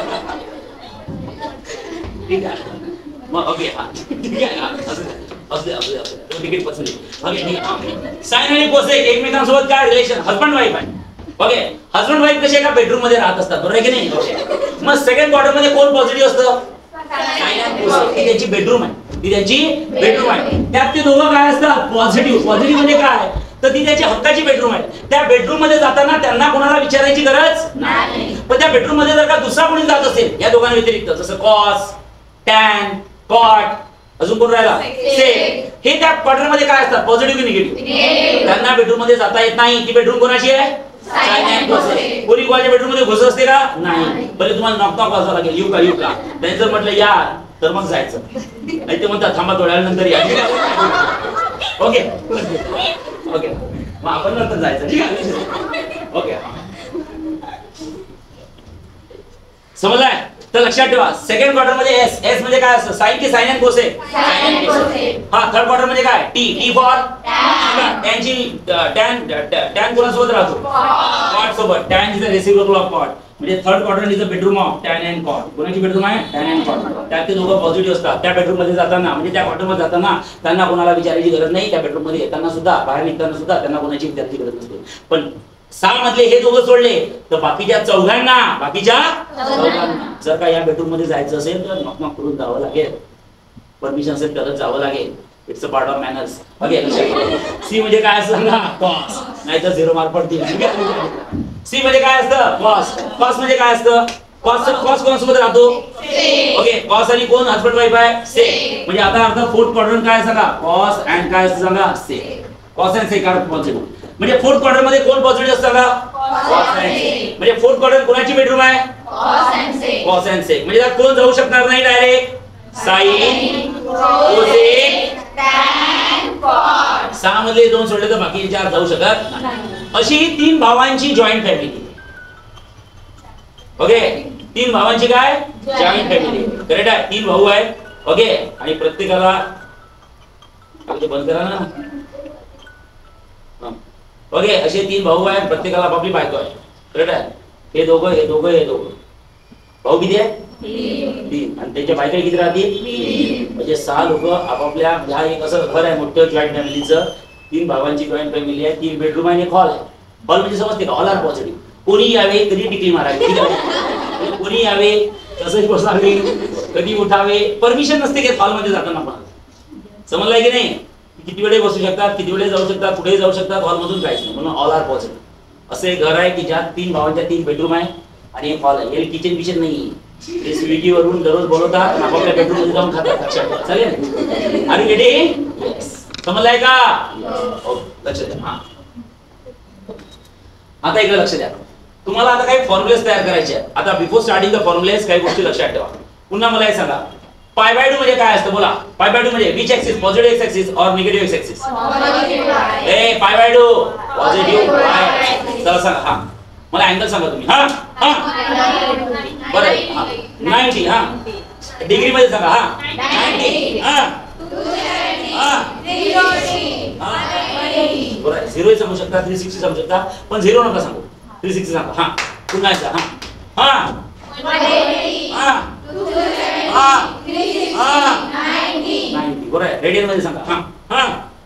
ठीक आहे मग ओके हा ठीक आहे असले असले असले तिकीट पसंत ओके ठीक आहे. साइन आणि कोसेक एकमेकांसोबत काय रिलेशन हसबंड वाईफ आहे ओके हसबंड वाईफ कसे एका बेडरूम मध्ये राहत असतात बरोबर आहे की नाही ओके मग सेकंड क्वार्टर मध्ये कोण पॉझिटिव्ह असतं साइन आणि कोसेक ती त्यांची बेडरूम आहे ती त्यांची बेडरूम आहे त्यात ते दोघं काय असतात पॉझिटिव्ह पॉझिटिव्ह म्हणजे काय तर ती त्याची हक्काची बेडरूम आहे त्या बेडरूम मध्ये जाताना त्यांना कोणाला विचारायची गरज नाही पण त्या बेडरूम मध्ये जर का दुसरा कोणी जात असेल या दोघांना व्यतिरिक्त जसं कॉस टॅन कॉट अजून कोण राहिला सेक हे त्या क्वार्टर मध्ये काय असतात पॉझिटिव्ह की निगेटिव्ह त्यांना बेडरूम मध्ये जाता येत नाही ती बेडरूम कोणाची आहे कोणी कोणाच्या बेडरूम मध्ये घुस असते का नाही पहिले तुम्हाला नॉक नॉक वाजवा लागेल येऊ का येऊ का त्यांनी जर म्हटलं या तर मग जायचं नाही ते म्हणतात थांबा थोड्या नंतर या ओके ओके मग आपण नंतर जायचं ठीक आहे ओके समजलाय तर लक्षात ठेवा सेकंड क्वार्टर मध्ये एस एस म्हणजे काय असतं साइन की साइन अँड कोसेक हा थर्ड क्वार्टर मध्ये काय टी टी फॉर टॅनची टॅन टॅन कोणासोबत राहतो कॉट सोबत tan is the reciprocal of cot म्हणजे third quarter is the bedroom of tan and cot कोणाची बेडरूम आहे टॅन अँड कॉट त्यात ते दोघं पॉझिटिव्ह असतात त्या बेडरूम मध्ये जाताना म्हणजे त्या क्वार्टर मध्ये जाताना त्यांना कोणाला विचारायची गरज नाही त्या बेडरूम मध्ये येताना सुद्धा बाहेर निघताना सुद्धा त्यांना कोणाची विचारायची गरज नसते पण सहा मधले हे दोघं सोडले तर बाकीच्या चौघांना बाकीच्या चौघांना जर का या बेडरूम मध्ये जायचं असेल तर नॉक नॉक करून जावं लागेल परमिशन असेल तरच जावं लागेल it's a part of manners okay C म्हणजे काय असतं ना कॉस नाही तर झिरो मार्क पडतील सी म्हणजे काय असतं कॉस कॉस म्हणजे काय असतं कॉस कॉस कोणासोबत राहतो ओके कॉस आणि कोण हसबंड वाईफ आहे सेक म्हणजे आता अर्थ फोर्थ क्वाड्रंट काय सांगा कॉस अँड काय असतं सांगा sec cos and sec are positive म्हणजे फोर्थ क्वार्टर मध्ये कोण पॉझिटिव्ह असतं का कॉस अँड सेक म्हणजे फोर्थ क्वार्टर कोणाची बेडरूम आहे cos and sec cos and sec म्हणजे कोण जाऊ शकणार नाही direct sine cosec tan cot सहा मधले दोन सोडले तर बाकी चार जाऊ शकत नाही अशी तीन भावांची जॉईंट फॅमिली ओके तीन भावांची काय जॉईंट फॅमिली करेक्ट आहे तीन भाऊ आहेत ओके आणि प्रत्येकाला बंद करा ना ओके असे तीन भाऊ आहेत प्रत्येकाला आपापली बायको आहे करेक्ट आहे हे दोघं हे दोघं हे दोघं भाऊ किती आहे तीन आणि त्यांच्या बायका किती राहतील म्हणजे सहा लोक आपापल्या ह्या एक असं घर आहे मोठं जॉईंट फॅमिलीचं तीन भावांची जॉईंट फॅमिली आहे तीन बेडरूम आहे एक हॉल आहे हॉल म्हणजे समजते का ऑल आर पॉझिटिव्ह कोणी यावे कधी टिकली मारावी ठीक आहे कोणी यावे तसंच बसावे कधी उठावे परमिशन नसते की हॉल मध्ये जाताना पण समजलंय की नाही किती वेळे बसू शकतात, किती वेळे जाऊ शकतात, कुठेही जाऊ शकतात, हॉलमधून काहीच नाही, म्हणून ऑल आर पॉसिबल. असं एक घर आहे की ज्यात तीन भावांच्या तीन बेडरूम आहे आणि एक हॉल आहे. हे किचन बिचन नाही, ते स्विगी वरून दररोज बोलवतात आणि आपापल्या बेडरूम मध्ये जाऊन खातात. लक्षात ठेवा. चालेल? R you ready? समजलाय का? हो, लक्ष द्या. हा, आता इकडे लक्ष द्या. तुम्हाला आता काही फॉर्म्युलेस तयार करायचे आहेत. आता बिफोर स्टार्टिंग द फॉर्म्युलेस काही गोष्टी लक्षात ठेवा. पुन्हा मला हे सांगा, पाय बाय टू म्हणजे काय असतं? बोला. पाय बाय टू म्हणजे which axis, positive x axis और निगेटिव्ह एक्स एक्सिस? ए पाय बाय टू पॉझिटिव्ह पाय. चला सांगा. हा, मला अँगल सांगा तुम्ही. हा हा बरं. हा नव्वद. हा डिग्री मध्ये सांगा. हा नव्वद. हा हा बरं. झिरो सांगू शकता, तीन सौ साठ सांगू शकता, पण झिरो नका सांगू. तीन सौ साठ सांगा. हा पुन्हा एकदा. हा हा हा हा हा नव्वद. बरं आहे. रेडियन मध्ये सांगा. हा हा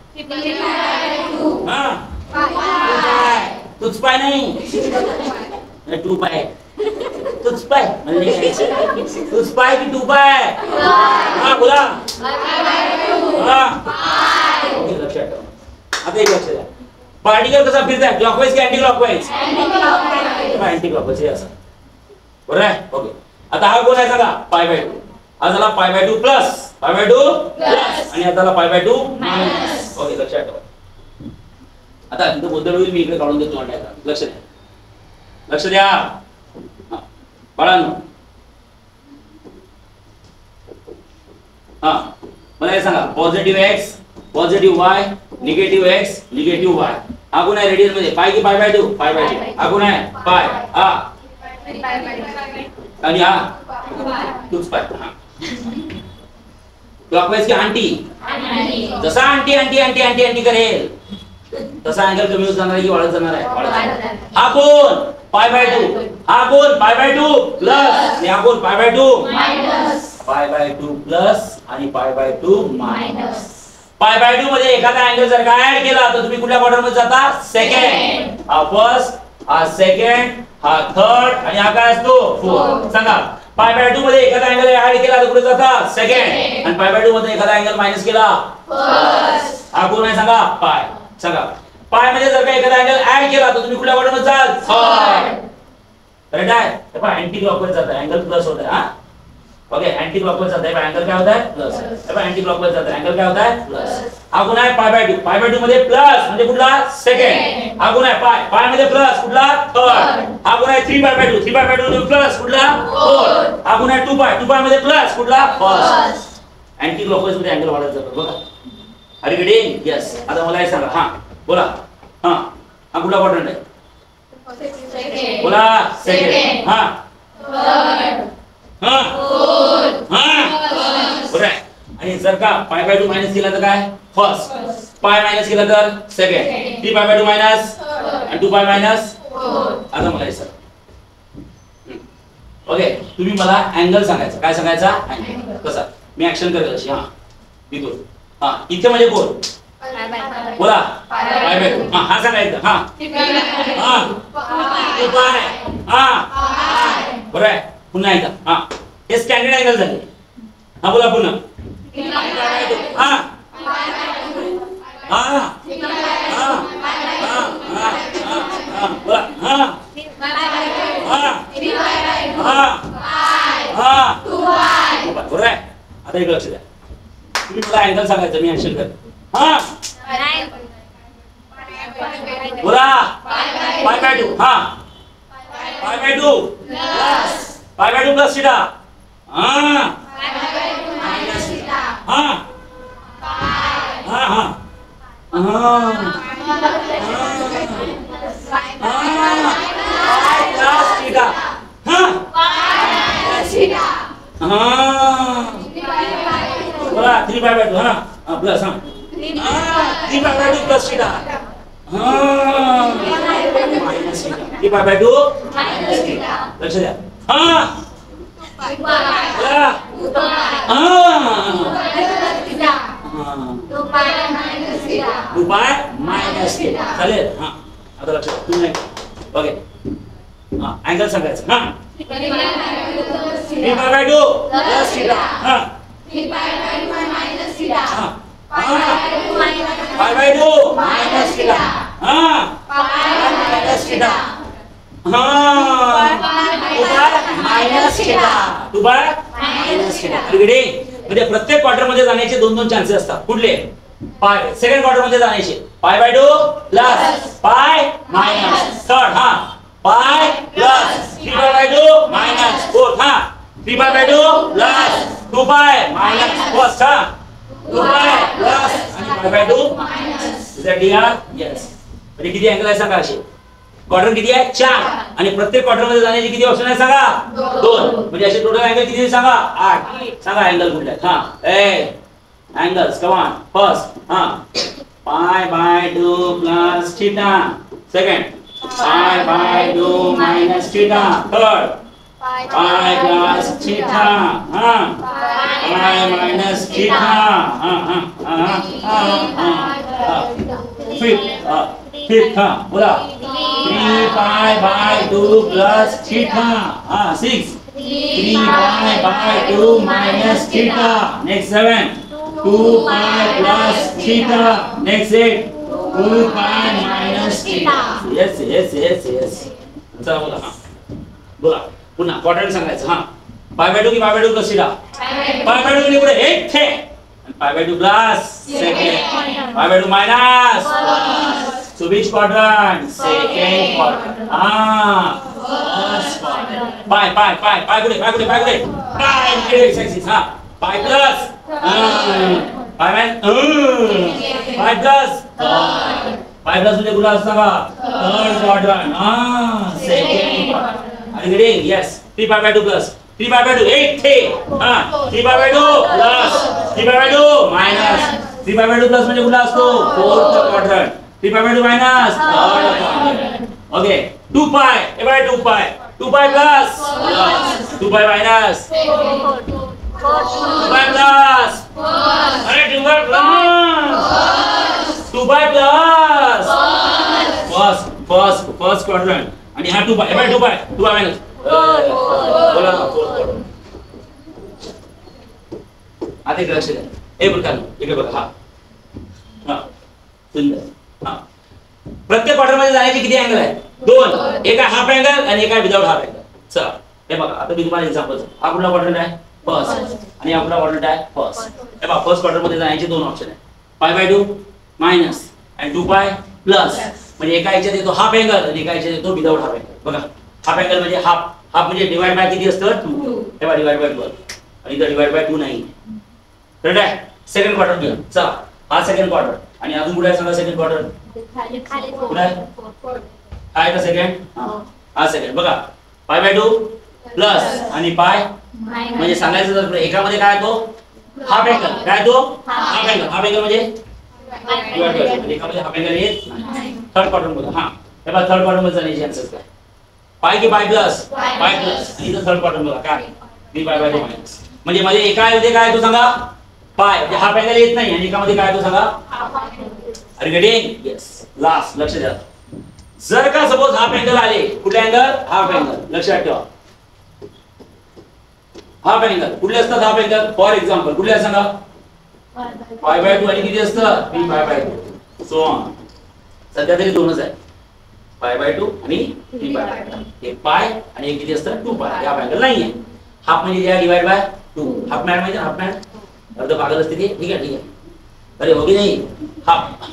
हा तुझ पाय नाही, टू पाय. तुझ पाय म्हणजे तुझ पाय की टू पाय? हा बोला. हा ओके, लक्षात ठेवा. आता एक लक्ष द्या, पार्टिकल कसा फिरताय, क्लॉकवाईज की अँटी क्लॉकवाईज? अँटी क्लॉकवाईज असं. बरं आहे. ओके. आता हा कोण आहे सांगा? Pi by two. हा झाला pi by two plus pi by two plus आणि आता झाला pi by two minus. Okay, लक्षात ठेवा. आता इथं गोंधळ होईल, मी इकडे काढून देतो. वाटायला लक्ष द्या, लक्ष द्या बाळांनो. हा मला हे सांगा, positive x positive y, negative x negative y. हा कोण आहे रेडियन मध्ये? पाय की pi by two? Pi by two. हा कोण आहे? पाय. हा आणि हा तूच पाय. हा क्लॉकवाईज की आंटी? जसा anti anti anti anti anti करेल तसा अँगल कमी होत जाणार आहे की वाढत जाणार आहे? हा कोण? Pi by two. हा कोण? पाय बाय टू प्लस आणि हा कोण? Pi by two minus. Pi by two plus आणि pi by two minus. Pi by two मध्ये एखादा अँगल जर का ऍड केला तर तुम्ही कुठल्या क्वाड्रंट मध्ये जाता? सेकंड. हा फर्स्ट, हा सेकंड, हा थर्ड आणि हा काय असतो? फोर्थ. सांगा, पाय बाय टू मध्ये एखादा अँगल ऍड केला तर कुठे जाता? सेकंड. आणि पाय बाय टू मध्ये एखादा अँगल मायनस केला? फर्स्ट. हा कोण आहे सांगा? पाय. सांगा, पाय मध्ये जर का एखादा अँगल ऍड केला तर तुम्ही कुठल्या क्वाड्रंट मध्ये जाल? थर्ड. करेक्ट आहे? हे पहा, अँटी क्लॉकवाईज जात आहे, अँगल प्लस होत आहे. हा ओके, अँटी क्लॉकवाईज जात आहे, अँगल काय होत आहे? प्लस. हे पहा, अँटी क्लॉकवाईज जात आहे, अँगल काय होत आहे? प्लस. हा कोण आहे? Pi by two. Pi by two मध्ये प्लस म्हणजे कुठला? सेकंड. हा कोण आहे? पाय. पाय मध्ये प्लस कुठला? थर्ड. हा कोण आहे? Three pi by two. Three pi by two मध्ये प्लस कुठला? फोर्थ. हा कोण आहे? To pi. टू पाय मध्ये प्लस कुठला? फर्स्ट. अँटी क्लॉकवाईज मध्ये अँगल वाढत जातो बघा. Are you ready? यस. आता मला हे सांगा. हा बोला. हा हा कुठला क्वाड्रंट आहे? बोला. सेकंड. हा हा हा बरं आहे. आणि जर का पाय बाय टू मायनस केला तर काय? फर्स्ट. पाय मायनस केला तर second. Three pi by two minus आणि टू पाय मायनस. आता मला हे सर ओके, तुम्ही मला अँगल सांगायचा. काय सांगायचा? अँगल कसा? मी ऍक्शन करेल अशी. हा इथून. हा इथे म्हणजे कोण? बोला. Pi by two. हा हा सांगायचं. हा हा टू पाय. हा बरं आहे. पुन्हा एकदा. हा हे स्टँडर्ड अँगल झाले. हा बोला पुन्हा. हा हा हा हा बोला. हा हा हा बरं आहे. आता एक लक्ष द्या, तुम्ही मला अँगल सांगायचं, मी ऍक्शन कर. हा बोला. Pi by two. हा pi by two plus pi by two plus theta. हा मायनस थीटा. हा हा हा प्लस थीटा. हा बोला. Three pi by two. हा प्लस. हा three pi by two plus theta. हा minus theta. Three pi by two minus theta. लक्ष द्या. हा बोला. To pi minus theta. चालेल. हा आता लक्ष द्या. तुम्ही ओके. हा अँगल सांगायचं. हा three pi by two plus theta. हा three pi by two minus theta. हा हा मायनस थिटा हा minus theta two by minus theta म्हणजे प्रत्येक क्वार्टर मध्ये जाण्याचे दोन दोन चान्सेस असतात. कुठले? पाय. सेकंड क्वार्टर मध्ये जाण्याचे pi by two plus pi minus. Third हा pi plus three pi by two minus. Fourth हा three pi by two plus two pi minus. First हा टू पाय प्लस आणि pi by two minus. Is that clear? Yes. म्हणजे किती अँगल आहे सांगा असे? क्वार्टर किती आहे? चार. आणि प्रत्येक क्वार्टर मध्ये जाण्याचे किती ऑप्शन आहे सांगा? दोन. म्हणजे असे टोटल अँगल किती सांगा? आठ. सांगा अँगल कुठले आहेत? हा ए angles come on. First ha pi by two plus theta. Second pi by two minus theta. Third pi plus theta ha pi minus theta ha ha ha ha. Fifth uh, fifth ha bola three pi by two plus theta. Ah six three pi by two minus theta. Next seven two pi plus theta. Next eight two pi minus theta. Yes yes yes yes. चला बोला हा बोला पुन्हा क्वाड्रंट सांगायचं. हा पाय बाय टू की pi by two plus theta? Pi by two म्हणजे पुढे एक थे आणि pi by two plus second pi by two minus. So which quadrant? Second quadrant. हा first quadrant. Pi pi pi पाय पुढे पाय पुढे पाय पुढे पाय एक्स एक्सिस. हा पाय प्लस पाय मॅन पाय प्लस पाय प्लस म्हणजे कुठला असता का? Third quadrant. हा सेकंड आणि इकडे yes three pi by two plus three pi by two एक थे. हा three pi by two plus three pi by two minus. Three pi by two plus म्हणजे कुठला असतो? Fourth quadrant. Three pi by two minus third quadrant. Okay two pi uh by two pi two pi plus two pi minus two pi plus अरे two pi plus two pi plus first first first quadrant. आणि हा two pi uh by two pi two pi minus बोला ना फोर्थ क्वाड्रंट. आता इकडे लक्ष द्या. ए बघा इकडे बघा. हा हा सुंदर. हा प्रत्येक क्वार्टर मध्ये जाण्याचे किती अँगल आहे? दोन. एक आहे हाफ अँगल आणि एक आहे विदाउट हाफ अँगल. चला हे बघा आता मी तुम्हाला एक्झाम्पल हा कुठला क्वाड्रंट आहे? फर्स्ट. आणि हा कुठला क्वाड्रंट आहे? फर्स्ट. हे बघा फर्स्ट क्वार्टर मध्ये जाण्याचे दोन ऑप्शन आहेत. पाय बाय टू मायनस आणि टू पाय प्लस. म्हणजे एका ह्याच्यात येतो हाफ अँगल आणि एका ह्याच्यात येतो विदाउट हाफ अँगल. बघा हाफ अँगल म्हणजे हाफ हाफ म्हणजे डिवाइड बाय किती असतं? टू. हे बघा डिवाइड बाय टू आणि इथं डिवाइड बाय टू नाही. करेक्ट आहे? सेकंड क्वार्टर घ्या. चला हा सेकंड क्वार्टर आणि अजून कुठे आहे सांगा? सेकंड क्वार्टर कुठे आहे? आहे का सेकंड? हा सेकंड. बघा पाय बाय टू प्लस आणि पाय म्हणजे सांगायचं तर एकामध्ये काय तो हाफ अँगल काय तो हाफ अँगल. हाफ अँगल म्हणजे एकामध्ये हाफ अँगल येत नाही. थर्ड क्वार्टर मध्ये हा हे बघा थर्ड क्वार्टर मध्ये जाण्याचे चान्सेस काय? पाय की पाय प्लस पाय प्लस. इथं थर्ड क्वार्टर मध्ये काय? Three pi by two minus. म्हणजे मध्ये एका मध्ये काय तो सांगा? पाय म्हणजे हाफ अँगल येत नाही आणि एकामध्ये काय तो सांगा? अरे गेटिंग? यस. लास्ट लक्ष द्या. जर का सपोज हाफ अँगल आले कुठले अँगल? Half angle. लक्षात ठेवा हाफ अँगल कुठले असतात? हाफ अँगल फॉर एक्झाम्पल कुठले सांगा? पाय बाय टू आणि किती असतं? Three pi by two. So on. सध्या तरी दोनच आहे पाय बाय टू आणि थ्री पाय बाय टू. एक पाय आणि एक किती असतं? Two pi. हाफ अँगल नाहीये. हाफ म्हणजे divide by two. Half mad म्हणजे हाफ मॅड अर्ध पागल असते ते. ठीक आहे ठीक आहे. अरे हो की नाही? Half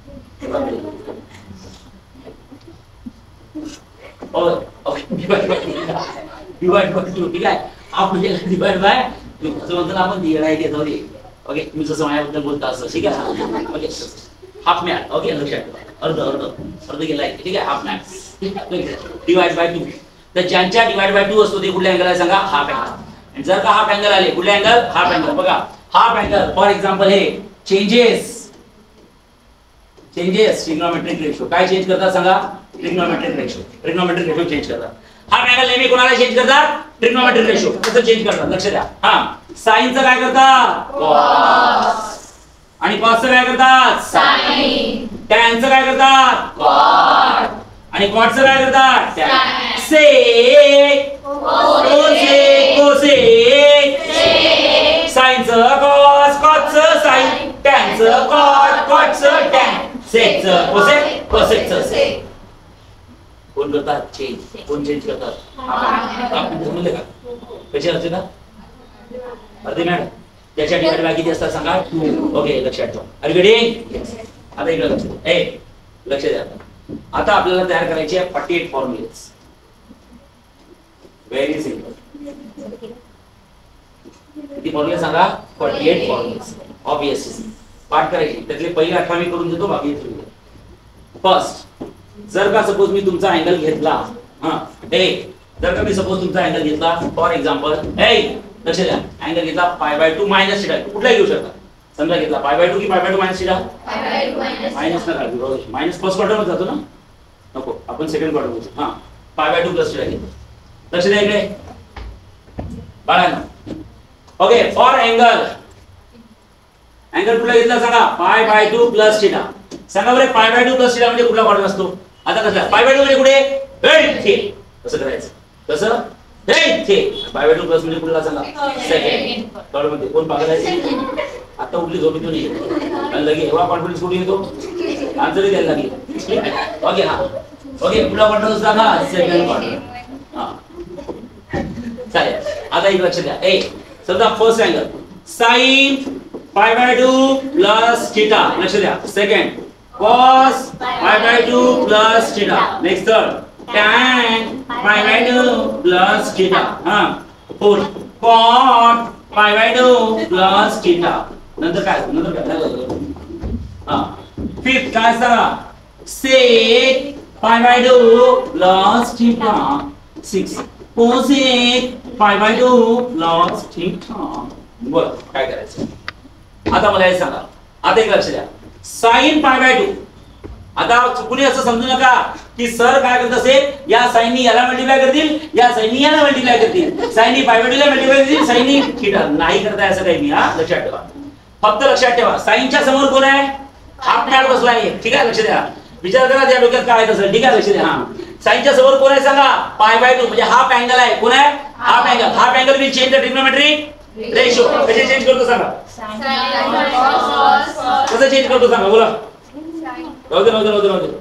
okay divide by divide by two. ठीक आहे. हाफ म्हणजे डिवाइड बाय टू असं म्हणतो ना आपण. डी आय घेतो रे. ओके तुम्ही जसं माझ्याबद्दल बोलता असं. ठीक आहे. Okay half mad. ओके लक्षात ठेवा. अर्ध अर्ध अर्ध गेलाय. ठीक आहे. Half mad divide by two. तर ज्यांच्या डिवाइड बाय टू असतो ते कुठल्या अँगल आहे सांगा? Half angle. आणि जर का हाफ अँगल आले कुठल्या अँगल? Half angle. बघा हाफ अँगल फॉर एक्झाम्पल हे चेंजेस चेंजेस ट्रिग्नोमेट्रिक रेशो. काय चेंज करतात सांगा? Trigonometric ratio. Trigonometric ratio change करतात. हाफ अँगल नेहमी कोणाला चेंज करतात? Trigonometric ratio. कसं चेंज करतात लक्ष द्या. हा साइनचं काय करतात? कॉस. आणि कॉसचं काय करतात? साइन. टॅनचं काय करतात? कॉट. आणि कॉटचं काय करतात? टॅन. सेक कोसेक कोसेक साइनचं कॉस कॉसचं साइन टॅनचं कॉट कॉटचं टॅन सेकचं कोसेक कोसेकचं असेल. कोण करतात चेंज? कोण चेंज करतात? आपण समजले का कशी असते ना अर्धे मॅडम त्याच्या डिवाइड किती असतात सांगा. ओके लक्षात ठेवा. Are you ready? आता इकडे लक्ष द्या. ए लक्ष द्या. आता आपल्याला तयार करायचे आहे अठ्ठेचाळीस फॉर्म्युलेज. Very simple. किती फॉर्म्युले सांगा? अठ्ठेचाळीस फॉर्म्युलेज. ऑब्वियसली पाठ करायची. त्यातले पहिले अठरा मी करून देतो बाकी फर्स्ट. जर का सपोज मी तुमचा अँगल घेतला हा ए जर का मी सपोज तुमचा अँगल घेतला फॉर एक्झाम्पल ए लक्ष द्या अँगल घेतला पाय बाय टू मायनस थिटा कुठलाही घेऊ शकता. समजा घेतला पाय बाय टू की pi by two minus theta? Minus नका घेऊ. मायनस फर्स्ट क्वार्टर मध्ये जातो ना नको आपण सेकंड क्वार्टर मध्ये. हा pi by two plus theta घेतो. लक्ष द्या इकडे बाळांनो. ओके फॉर अँगल अँगल कुठला घेतला सांगा? Pi by two plus theta. सांगा बरं पाय बाय टू प्लस थिटा म्हणजे कुठला क्वार्टर असतो? आता कसं पाय बाय टू म्हणजे कुठे? हे इथे. कसं करायचं? कसं? हे इथे. पाय बाय टू प्लस म्हणजे कुठला सांगा? सेकंड. थर्ड मध्ये कोण पागल आहे? आता उठली झोपेतून आणि लगे एवढा कॉन्फिडन्स कुठे येतो? आन्सर द्यायला लागली. ओके हा ओके कुठला क्वार्टर सांगा? Second quarter. हा चालेल. आता एक लक्ष द्या. ए समजा first angle sine pi by two plus theta. लक्ष द्या. Second cos pi by two plus theta. Next third tan pi by two plus theta. हा fourth cot pi by two plus theta. नंतर काय नंतर काय हा फिफ्थ काय सांगा? sec pi by two plus theta. Six cosec pi by two plus theta. बोला काय करायचं आता मला हे सांगा. आता एक लक्ष द्या. Sign pi by to. आता चुकून असं समजू नका की सर काय करत असेल या साइननी याला मल्टिप्लाय करतील या साइननी याला मल्टिप्लाय करतील साइननी पाय बाय टू ला मल्टिप्लाय करतील साइननी थीटा. नाही करताय असं काही मी. हा लक्षात ठेवा. फक्त लक्षात ठेवा साइनच्या समोर कोण आहे? हाफ मॅड बसला आहे. ठीक आहे लक्ष द्या. विचार करा त्या डोक्यात काय असेल. ठीक आहे लक्ष द्या. हा साइनच्या समोर कोण आहे सांगा? पाय बाय टू म्हणजे हाफ अँगल आहे. कोण आहे? Half angle. Half angle will change the trigonometric ratio. कसे चेंज करतो सांगा? कसं चेंज करतो सांगा? बोला. राहू दे राहू दे राहू दे राहू दे.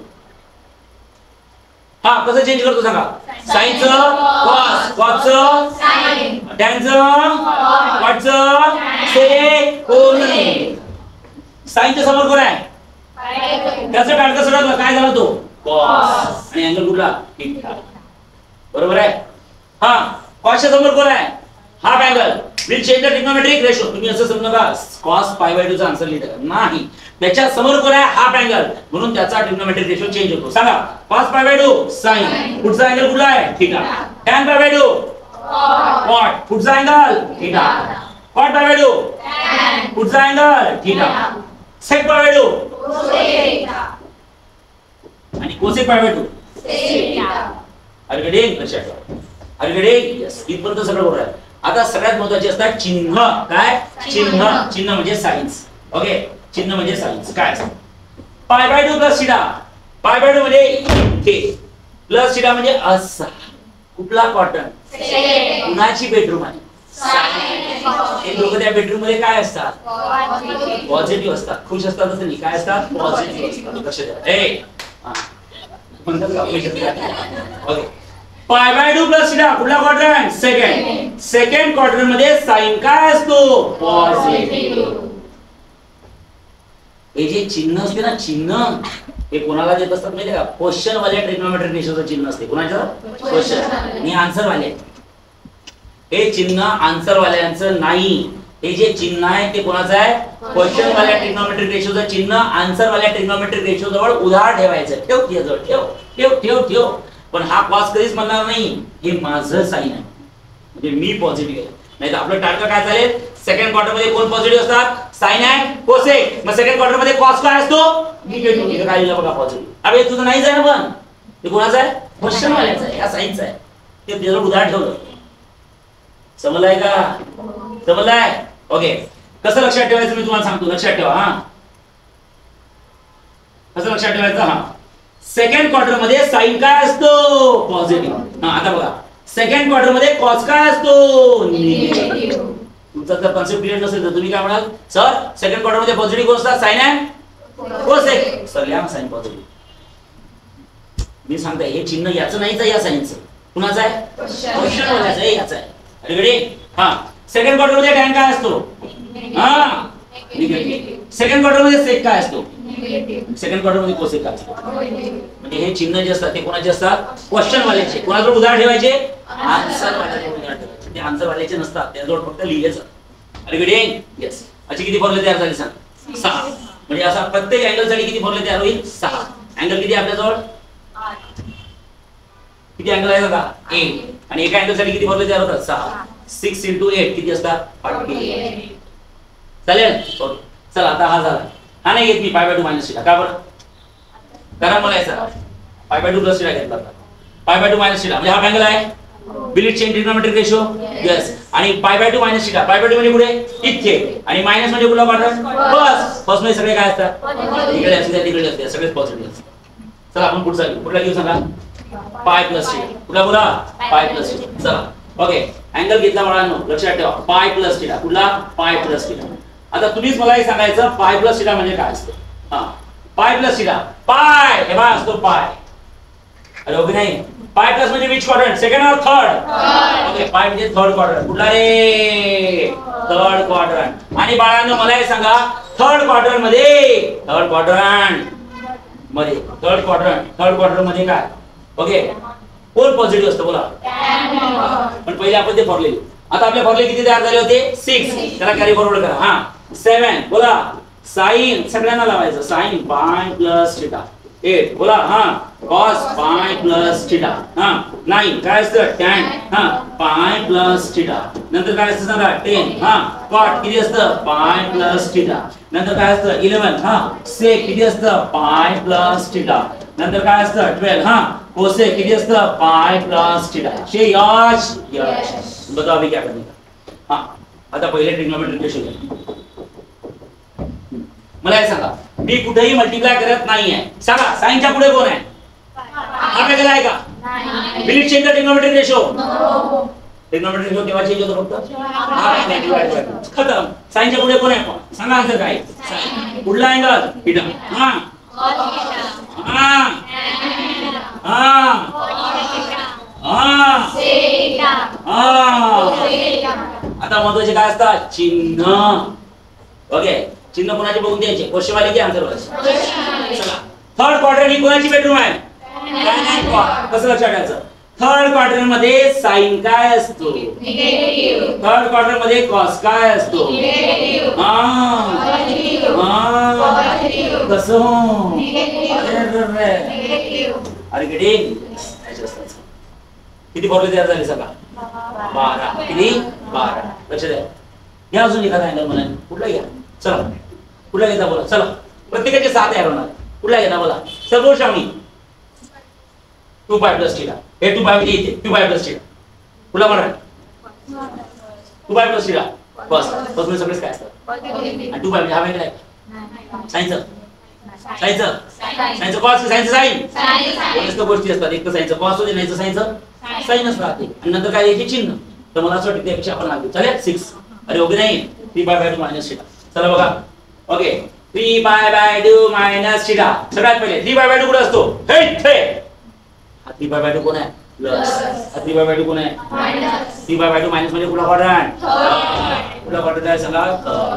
हा कसं चेंज करतो सांगा? साइनचं कॉस कॉसचं साइन टॅनचं कॉटचं सेक कोसेक. साइनच्या समोर कोण आहे? त्याचं टॅन कसं राहतं? काय झाला तो? कॉस. आणि अँगल कुठला? थिटा. बरोबर आहे. हा कॉसच्या समोर कोण आहे? Half angle will change the trigonometric ratio. तुम्ही असं समजू नका cos पाय बाय टू चा आन्सर लिहिता नाही. त्याच्या समोर कोण आहे? हाफ अँगल म्हणून त्याचा ट्रिग्नोमेट्रिक रेशो चेंज होतो. सांगा cos pi by two sin. पुढचा अँगल कुठला आहे? Theta. tan pi by two cot. पुढचा angle theta. cot pi by two tan. पुढचा angle theta. sec pi by two cosec. आणि cosec pi by two sec. Are you ready? लक्षात ठेवा. Are you ready? यस. इथपर्यंत सगळं बरोबर आहे. आता सगळ्यात महत्त्वाचे असतात चिन्ह. काय चिन्ह? चिन्ह म्हणजे साइन्स. ओके चिन्ह म्हणजे साइन्स. काय असतं? Pi by two plus theta. Pi by two म्हणजे इथे प्लस थिटा म्हणजे असा. कुठला क्वार्टर? कुणाची बेडरूम आहे? हे लोक त्या बेडरूम मध्ये काय असतात? पॉझिटिव्ह असतात. खुश असतात असं नाही. काय असतात? पॉझिटिव्ह असतात. लक्ष द्या. ए म्हणतात का खुश असतात? Okay pi by two plus theta कुठला क्वाड्रंट? सेकंड. सेकंड क्वाड्रंट मध्ये साइन काय असतो? पॉझिटिव्ह. हे जे चिन्ह असते ना चिन्ह हे कोणाला देत असतात माहिती का? क्वेश्चन वाल्या ट्रिग्नोमेट्रिक रेशोचं चिन्ह असते. कोणाचं? क्वेश्चन आणि आन्सर वाले. हे चिन्ह आन्सर वाल्यांचं नाही. हे जे चिन्ह आहे ते कोणाचं आहे? क्वेश्चन वाल्या ट्रिग्नोमेट्रिक रेशोचं चिन्ह आन्सर वाल्या ट्रिग्नोमेट्रिक रेशो जवळ उधार ठेवायचं. ठेव ठेव ठेव ठेव ठेव ठेव. पण हा कॉस कधीच म्हणणार नाही हे माझं साइन आहे म्हणजे मी पॉझिटिव्ह आहे. नाही तर आपलं टार्गेट काय चालेल? सेकंड क्वार्टर मध्ये कोण पॉझिटिव्ह असतात? साइन आहे कोसेक. मग सेकंड क्वार्टर मध्ये कॉस काय असतो? निगेटिव्ह. इथे काय लिहिलं बघा पॉझिटिव्ह. अबे तुझं नाहीच आहे ना पण ते कोणाचं आहे? क्वेश्चन वाल्याचं आहे. या साइनचं आहे. ते त्याला उदाहरण ठेवलं. समजलंय का? समजलंय? ओके कसं लक्षात ठेवायचं मी तुम्हाला सांगतो. लक्षात ठेवा. हा कसं लक्षात ठेवायचं? हा सेकंड क्वार्टर मध्ये साइन काय असतो? पॉझिटिव्ह. हा आता बघा सेकंड क्वार्टर मध्ये कॉस काय असतो? निगेटिव्ह. तुमचा जर कन्सेप्ट क्लिअर नसेल तर तुम्ही काय म्हणाल? सर सेकंड क्वार्टर मध्ये पॉझिटिव्ह कोण असतात? साइन आहे कोसेक. सर लिहा साइन पॉझिटिव्ह. मी सांगताय हे चिन्ह याचं नाहीच आहे, या साईनचं कुणाचं आहे? क्वेश्चन वाल्याचं आहे, याचं आहे. रेडी? हा. सेकंड क्वार्टर मध्ये टॅन काय असतो? हा निगेटिव्ह. सेकंड क्वार्टर मध्ये सेक काय असतो? सेकंड क्वार्टर मध्ये कोसेक काय असतो? म्हणजे हे चिन्ह जे असतात ते कोणाचे असतात? क्वेश्चन वाल्याचे. कोणाजवळ उदाहरण ठेवायचे? आन्सर वाल्याचे उदाहरण ठेवायचे. ते आन्सर वाल्याचे नसतात, त्याजवळ फक्त लिहिलेच. रेडी? येस. अशी किती फॉर्म्युले तयार झाले सांग? सहा. म्हणजे असा प्रत्येक अँगल साठी किती फॉर्म्युले तयार होईल? सहा. अँगल किती आपल्याजवळ? किती अँगल आहे बघा? एट. आणि एका अँगल साठी किती फॉर्म्युले तयार होतात? सहा. सिक्स इंटू एट किती असतात? फोर्टी. चालेल? चला आता हा झाला. हा नाही घेत मी पाय बाय टू मायनस थिटा. का बरं? कारण मला याचा पाय बाय टू प्लस थिटा घेतला. पाय बाय टू मायनस थिटा म्हणजे हा अँगल आहे. Will it change trigonometric ratio. Yes. आणि pi by two minus theta. Pi by two म्हणजे कुठे? इथे. आणि मायनस म्हणजे कुठला क्वाड्रंट? बस. फर्स्ट मध्ये सगळे काय असतात? इकडे असते तिकडे असते सगळेच पॉझिटिव्ह असतात. चला आपण पुढचा घेऊ. कुठला घेऊ सांगा? पाय प्लस थिटा. कुठला बोला? Pi plus theta. चला ओके. अँगल घेतला मुलांनो लक्षात ठेवा. पाय प्लस थिटा. कुठला? पाय प्लस थिटा. आता तुम्हीच मला हे सांगायचं पाय प्लस थिटा म्हणजे काय असतं? हा. Pi plus theta. पाय हे बघा असतो पाय. अरे ओके नाही. पाय प्लस म्हणजे विच क्वाड्रंट? सेकंड और थर्ड? ओके. पाय म्हणजे थर्ड क्वाड्रंट. कुठला रे? Third quadrant. आणि बाळांनो मला हे सांगा थर्ड क्वाड्रंट मध्ये थर्ड क्वाड्रंट मध्ये थर्ड क्वाड्रंट थर्ड क्वाड्रंट मध्ये काय? ओके. कोण पॉझिटिव्ह असतं बोला? पण पहिले आपण ते फॉर्म्युले लिहू. आता आपले फॉर्म्युले किती तयार झाले होते? सिक्स. त्याला कॅरी फॉरवर्ड करा. हा. सेवन बोला. साइन सगळ्यांना लावायचं. साइन पाय प्लस थिटा. एट बोला. हा. Cos pi plus theta. हा. नाइन काय असतं? टॅन. हा. Pi plus theta. नंतर काय असतं सांगा? टेन. हा. कॉट किती असतं? पाय प्लस थिटा. नंतर काय असतं? इलेवन. हा. सेक किती असतं? पाय प्लस थिटा. नंतर काय असतं? ट्वेल्व. हा. कोसेक किती असतं? पाय प्लस थिटा. शे यश यश. बताओ अभी क्या करने का? हा. आता पहिले ट्रिग्नोमेट्रिक रेशो घ्या. मला हे सांगा मी कुठेही मल्टिप्लाय करत नाहीये. सांगा साइनच्या पुढे कोण आहे? हा काय आहे का? Will it change the trigonometric ratio. Trigonometric ratio केव्हा चेंज होतो? फक्त खतम. साइनच्या पुढे कोण आहे? पण सांगा आन्सर काय? पुढला अँगल थिटा. हा. हा. हा. हा. आता महत्वाचे काय असतात? चिन्ह. ओके. चिन्ह कोणाचे बघून द्यायचे? क्वेश्चन वाले की आन्सर वाले? चला. थर्ड क्वाड्रंट ही कोणाची बेडरूम आहे? कसं लक्षात ठेवायचं? थर्ड क्वाड्रंट मध्ये साइन काय असतो? निगेटिव्ह. थर्ड क्वाड्रंट मध्ये कॉस काय असतो? निगेटिव्ह. हां हां कसं? निगेटिव्ह. अरे किती किती फॉर्म्युले तयार झाले सांगा? बारा. किती? बारा. लक्षात द्या. या अजून एखादा अँगल म्हणा. कुठला घ्या? चला. कुठला घेता बोला? चला. प्रत्येकाचे सात तयार होणार. कुठला घेता बोला? सर्व Shravani. Two pi plus theta. हे टू पाय म्हणजे इथे टू पाय प्लस थिटा. कुठला म्हणा? To pi plus theta. बस. बस म्हणजे सगळेच काय असतात? आणि टू पाय म्हणजे हा वेगळा आहे. साइनचं साइनचं साइनचं कॉस की साइनचं साइन? साइन गोष्टी असतात. एक तर साइनचं कॉस होते नाहीचं साइनचं साइनच राहते. आणि नंतर काय याचे चिन्ह. तर मला असं वाटतं त्यापेक्षा आपण लागू. चालेल? सिक्स. अरे ओके नाही. Three pi by two minus theta. चला बघा. Okay. Three pi by two minus theta. सगळ्यात पहिले थ्री पाय बाय टू कुठे असतो? हे इथे. हा थ्री पाय बाय टू कोण आहे? प्लस. हा थ्री पाय बाय टू कोण आहे? Minus. Three pi by two minus म्हणजे कुठला क्वाड्रंट? थर्ड. कुठला क्वाड्रंट आहे सांगा?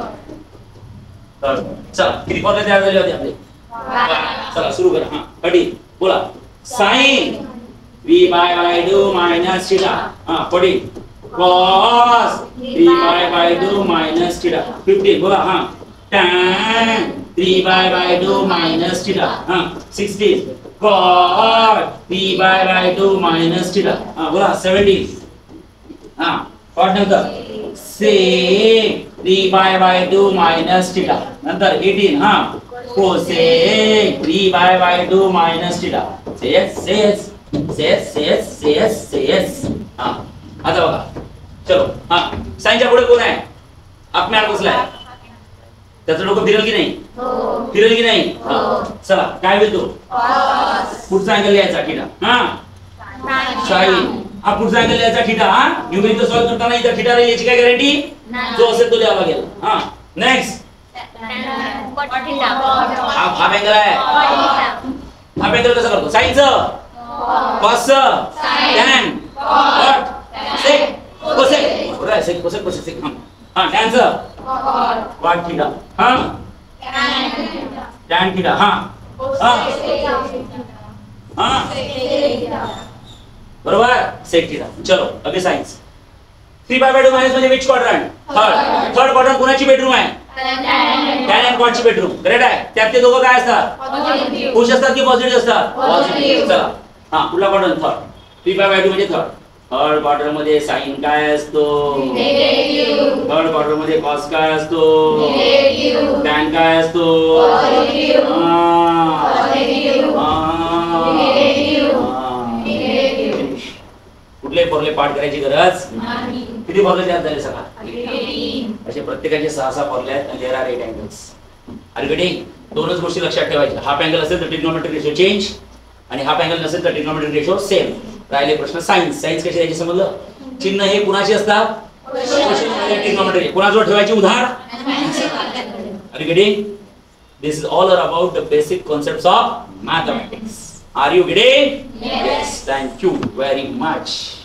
थर्ड. चला किती फॉर्म्युले तयार झाले होते आपले? चला सुरू करा. हा कधी बोला. Sine three pi by two minus theta. हा पडी. Cos three pi by two minus theta. Fifteen बोला. हा. tan three pi by two minus theta. हा. Sixteen cot three pi by two minus theta. हा बोला. सेवन्टीन. हा cot नंतर sec three pi by two minus theta. नंतर एटीन. हा cosec three pi by two minus theta. सेस सेस सेस सेस सेस सेस. हा आता बघा. चलो. हा साइनच्या पुढे कोण आहे? आपल्याला बसलाय. त्याचं डोकं फिरेल की नाही? हो. फिरेल की नाही? हो. चला काय बोलतो? कॉस. पुढचा अँगल लिहायचा थिटा. हा साइन. हा पुढचा अँगल लिहायचा थिटा. हा न्यूमेरिकल सॉल्व करताना इथं थिटा राहील याची काय गॅरंटी? जो असेल तो लिहावा लागेल. हा नेक्स्ट. हा हा अँगल आहे. हा अँगल कसा करतो? साइनचं cos, tan, cot, sec, cosec. Right, sec, cosec, cosec, sec. हाँ, tan cot theta. हाँ, tan theta. हाँ, हाँ, हाँ. बरोबर sec theta. चलो अभी sines. Three by two minus म्हणजे which quadrant? Third. Third quadrant कोणाची बेडरूम आहे? टॅन अँड कॉटची बेडरूम. करेक्ट आहे. त्यात ते दोघं काय असतात? खुश असतात की पॉझिटिव्ह असतात? पॉझिटिव्ह. चला हा पुढला quadrant third. Three by two म्हणजे थर्ड. थर्ड क्वाड्रंट मध्ये साइन काय असतो? निगेटिव्ह. थर्ड क्वाड्रंट मध्ये कॉस काय असतो? निगेटिव्ह. टॅन काय असतो? पॉझिटिव्ह. पॉझिटिव्ह. कुठले फॉर्म्युले पाठ करायची गरज नाही. किती फॉर्म्युले तयार झाले सगळा? असे प्रत्येकाचे सहा सहा फॉर्म्युले आहेत आणि there are eight angles. Are you getting? दोनच गोष्टी लक्षात ठेवायच्या. हाफ अँगल असेल तर ट्रिग्नोमेट्रिक रेशो चेंज आणि हाफ अँगल नसेल तर ट्रिग्नोमेट्रिक रेशो सेम. राहिले प्रश्न सायन्स. सायन्स कशी द्यायची समजलं? चिन्ह हे कुणाचे असतात? ट्रिग्नोमेट्रिक. कुणाजवळ ठेवायची उधार? Are you getting? This is all about the basic concepts of mathematics. Are you getting? Yes. Thank you very much.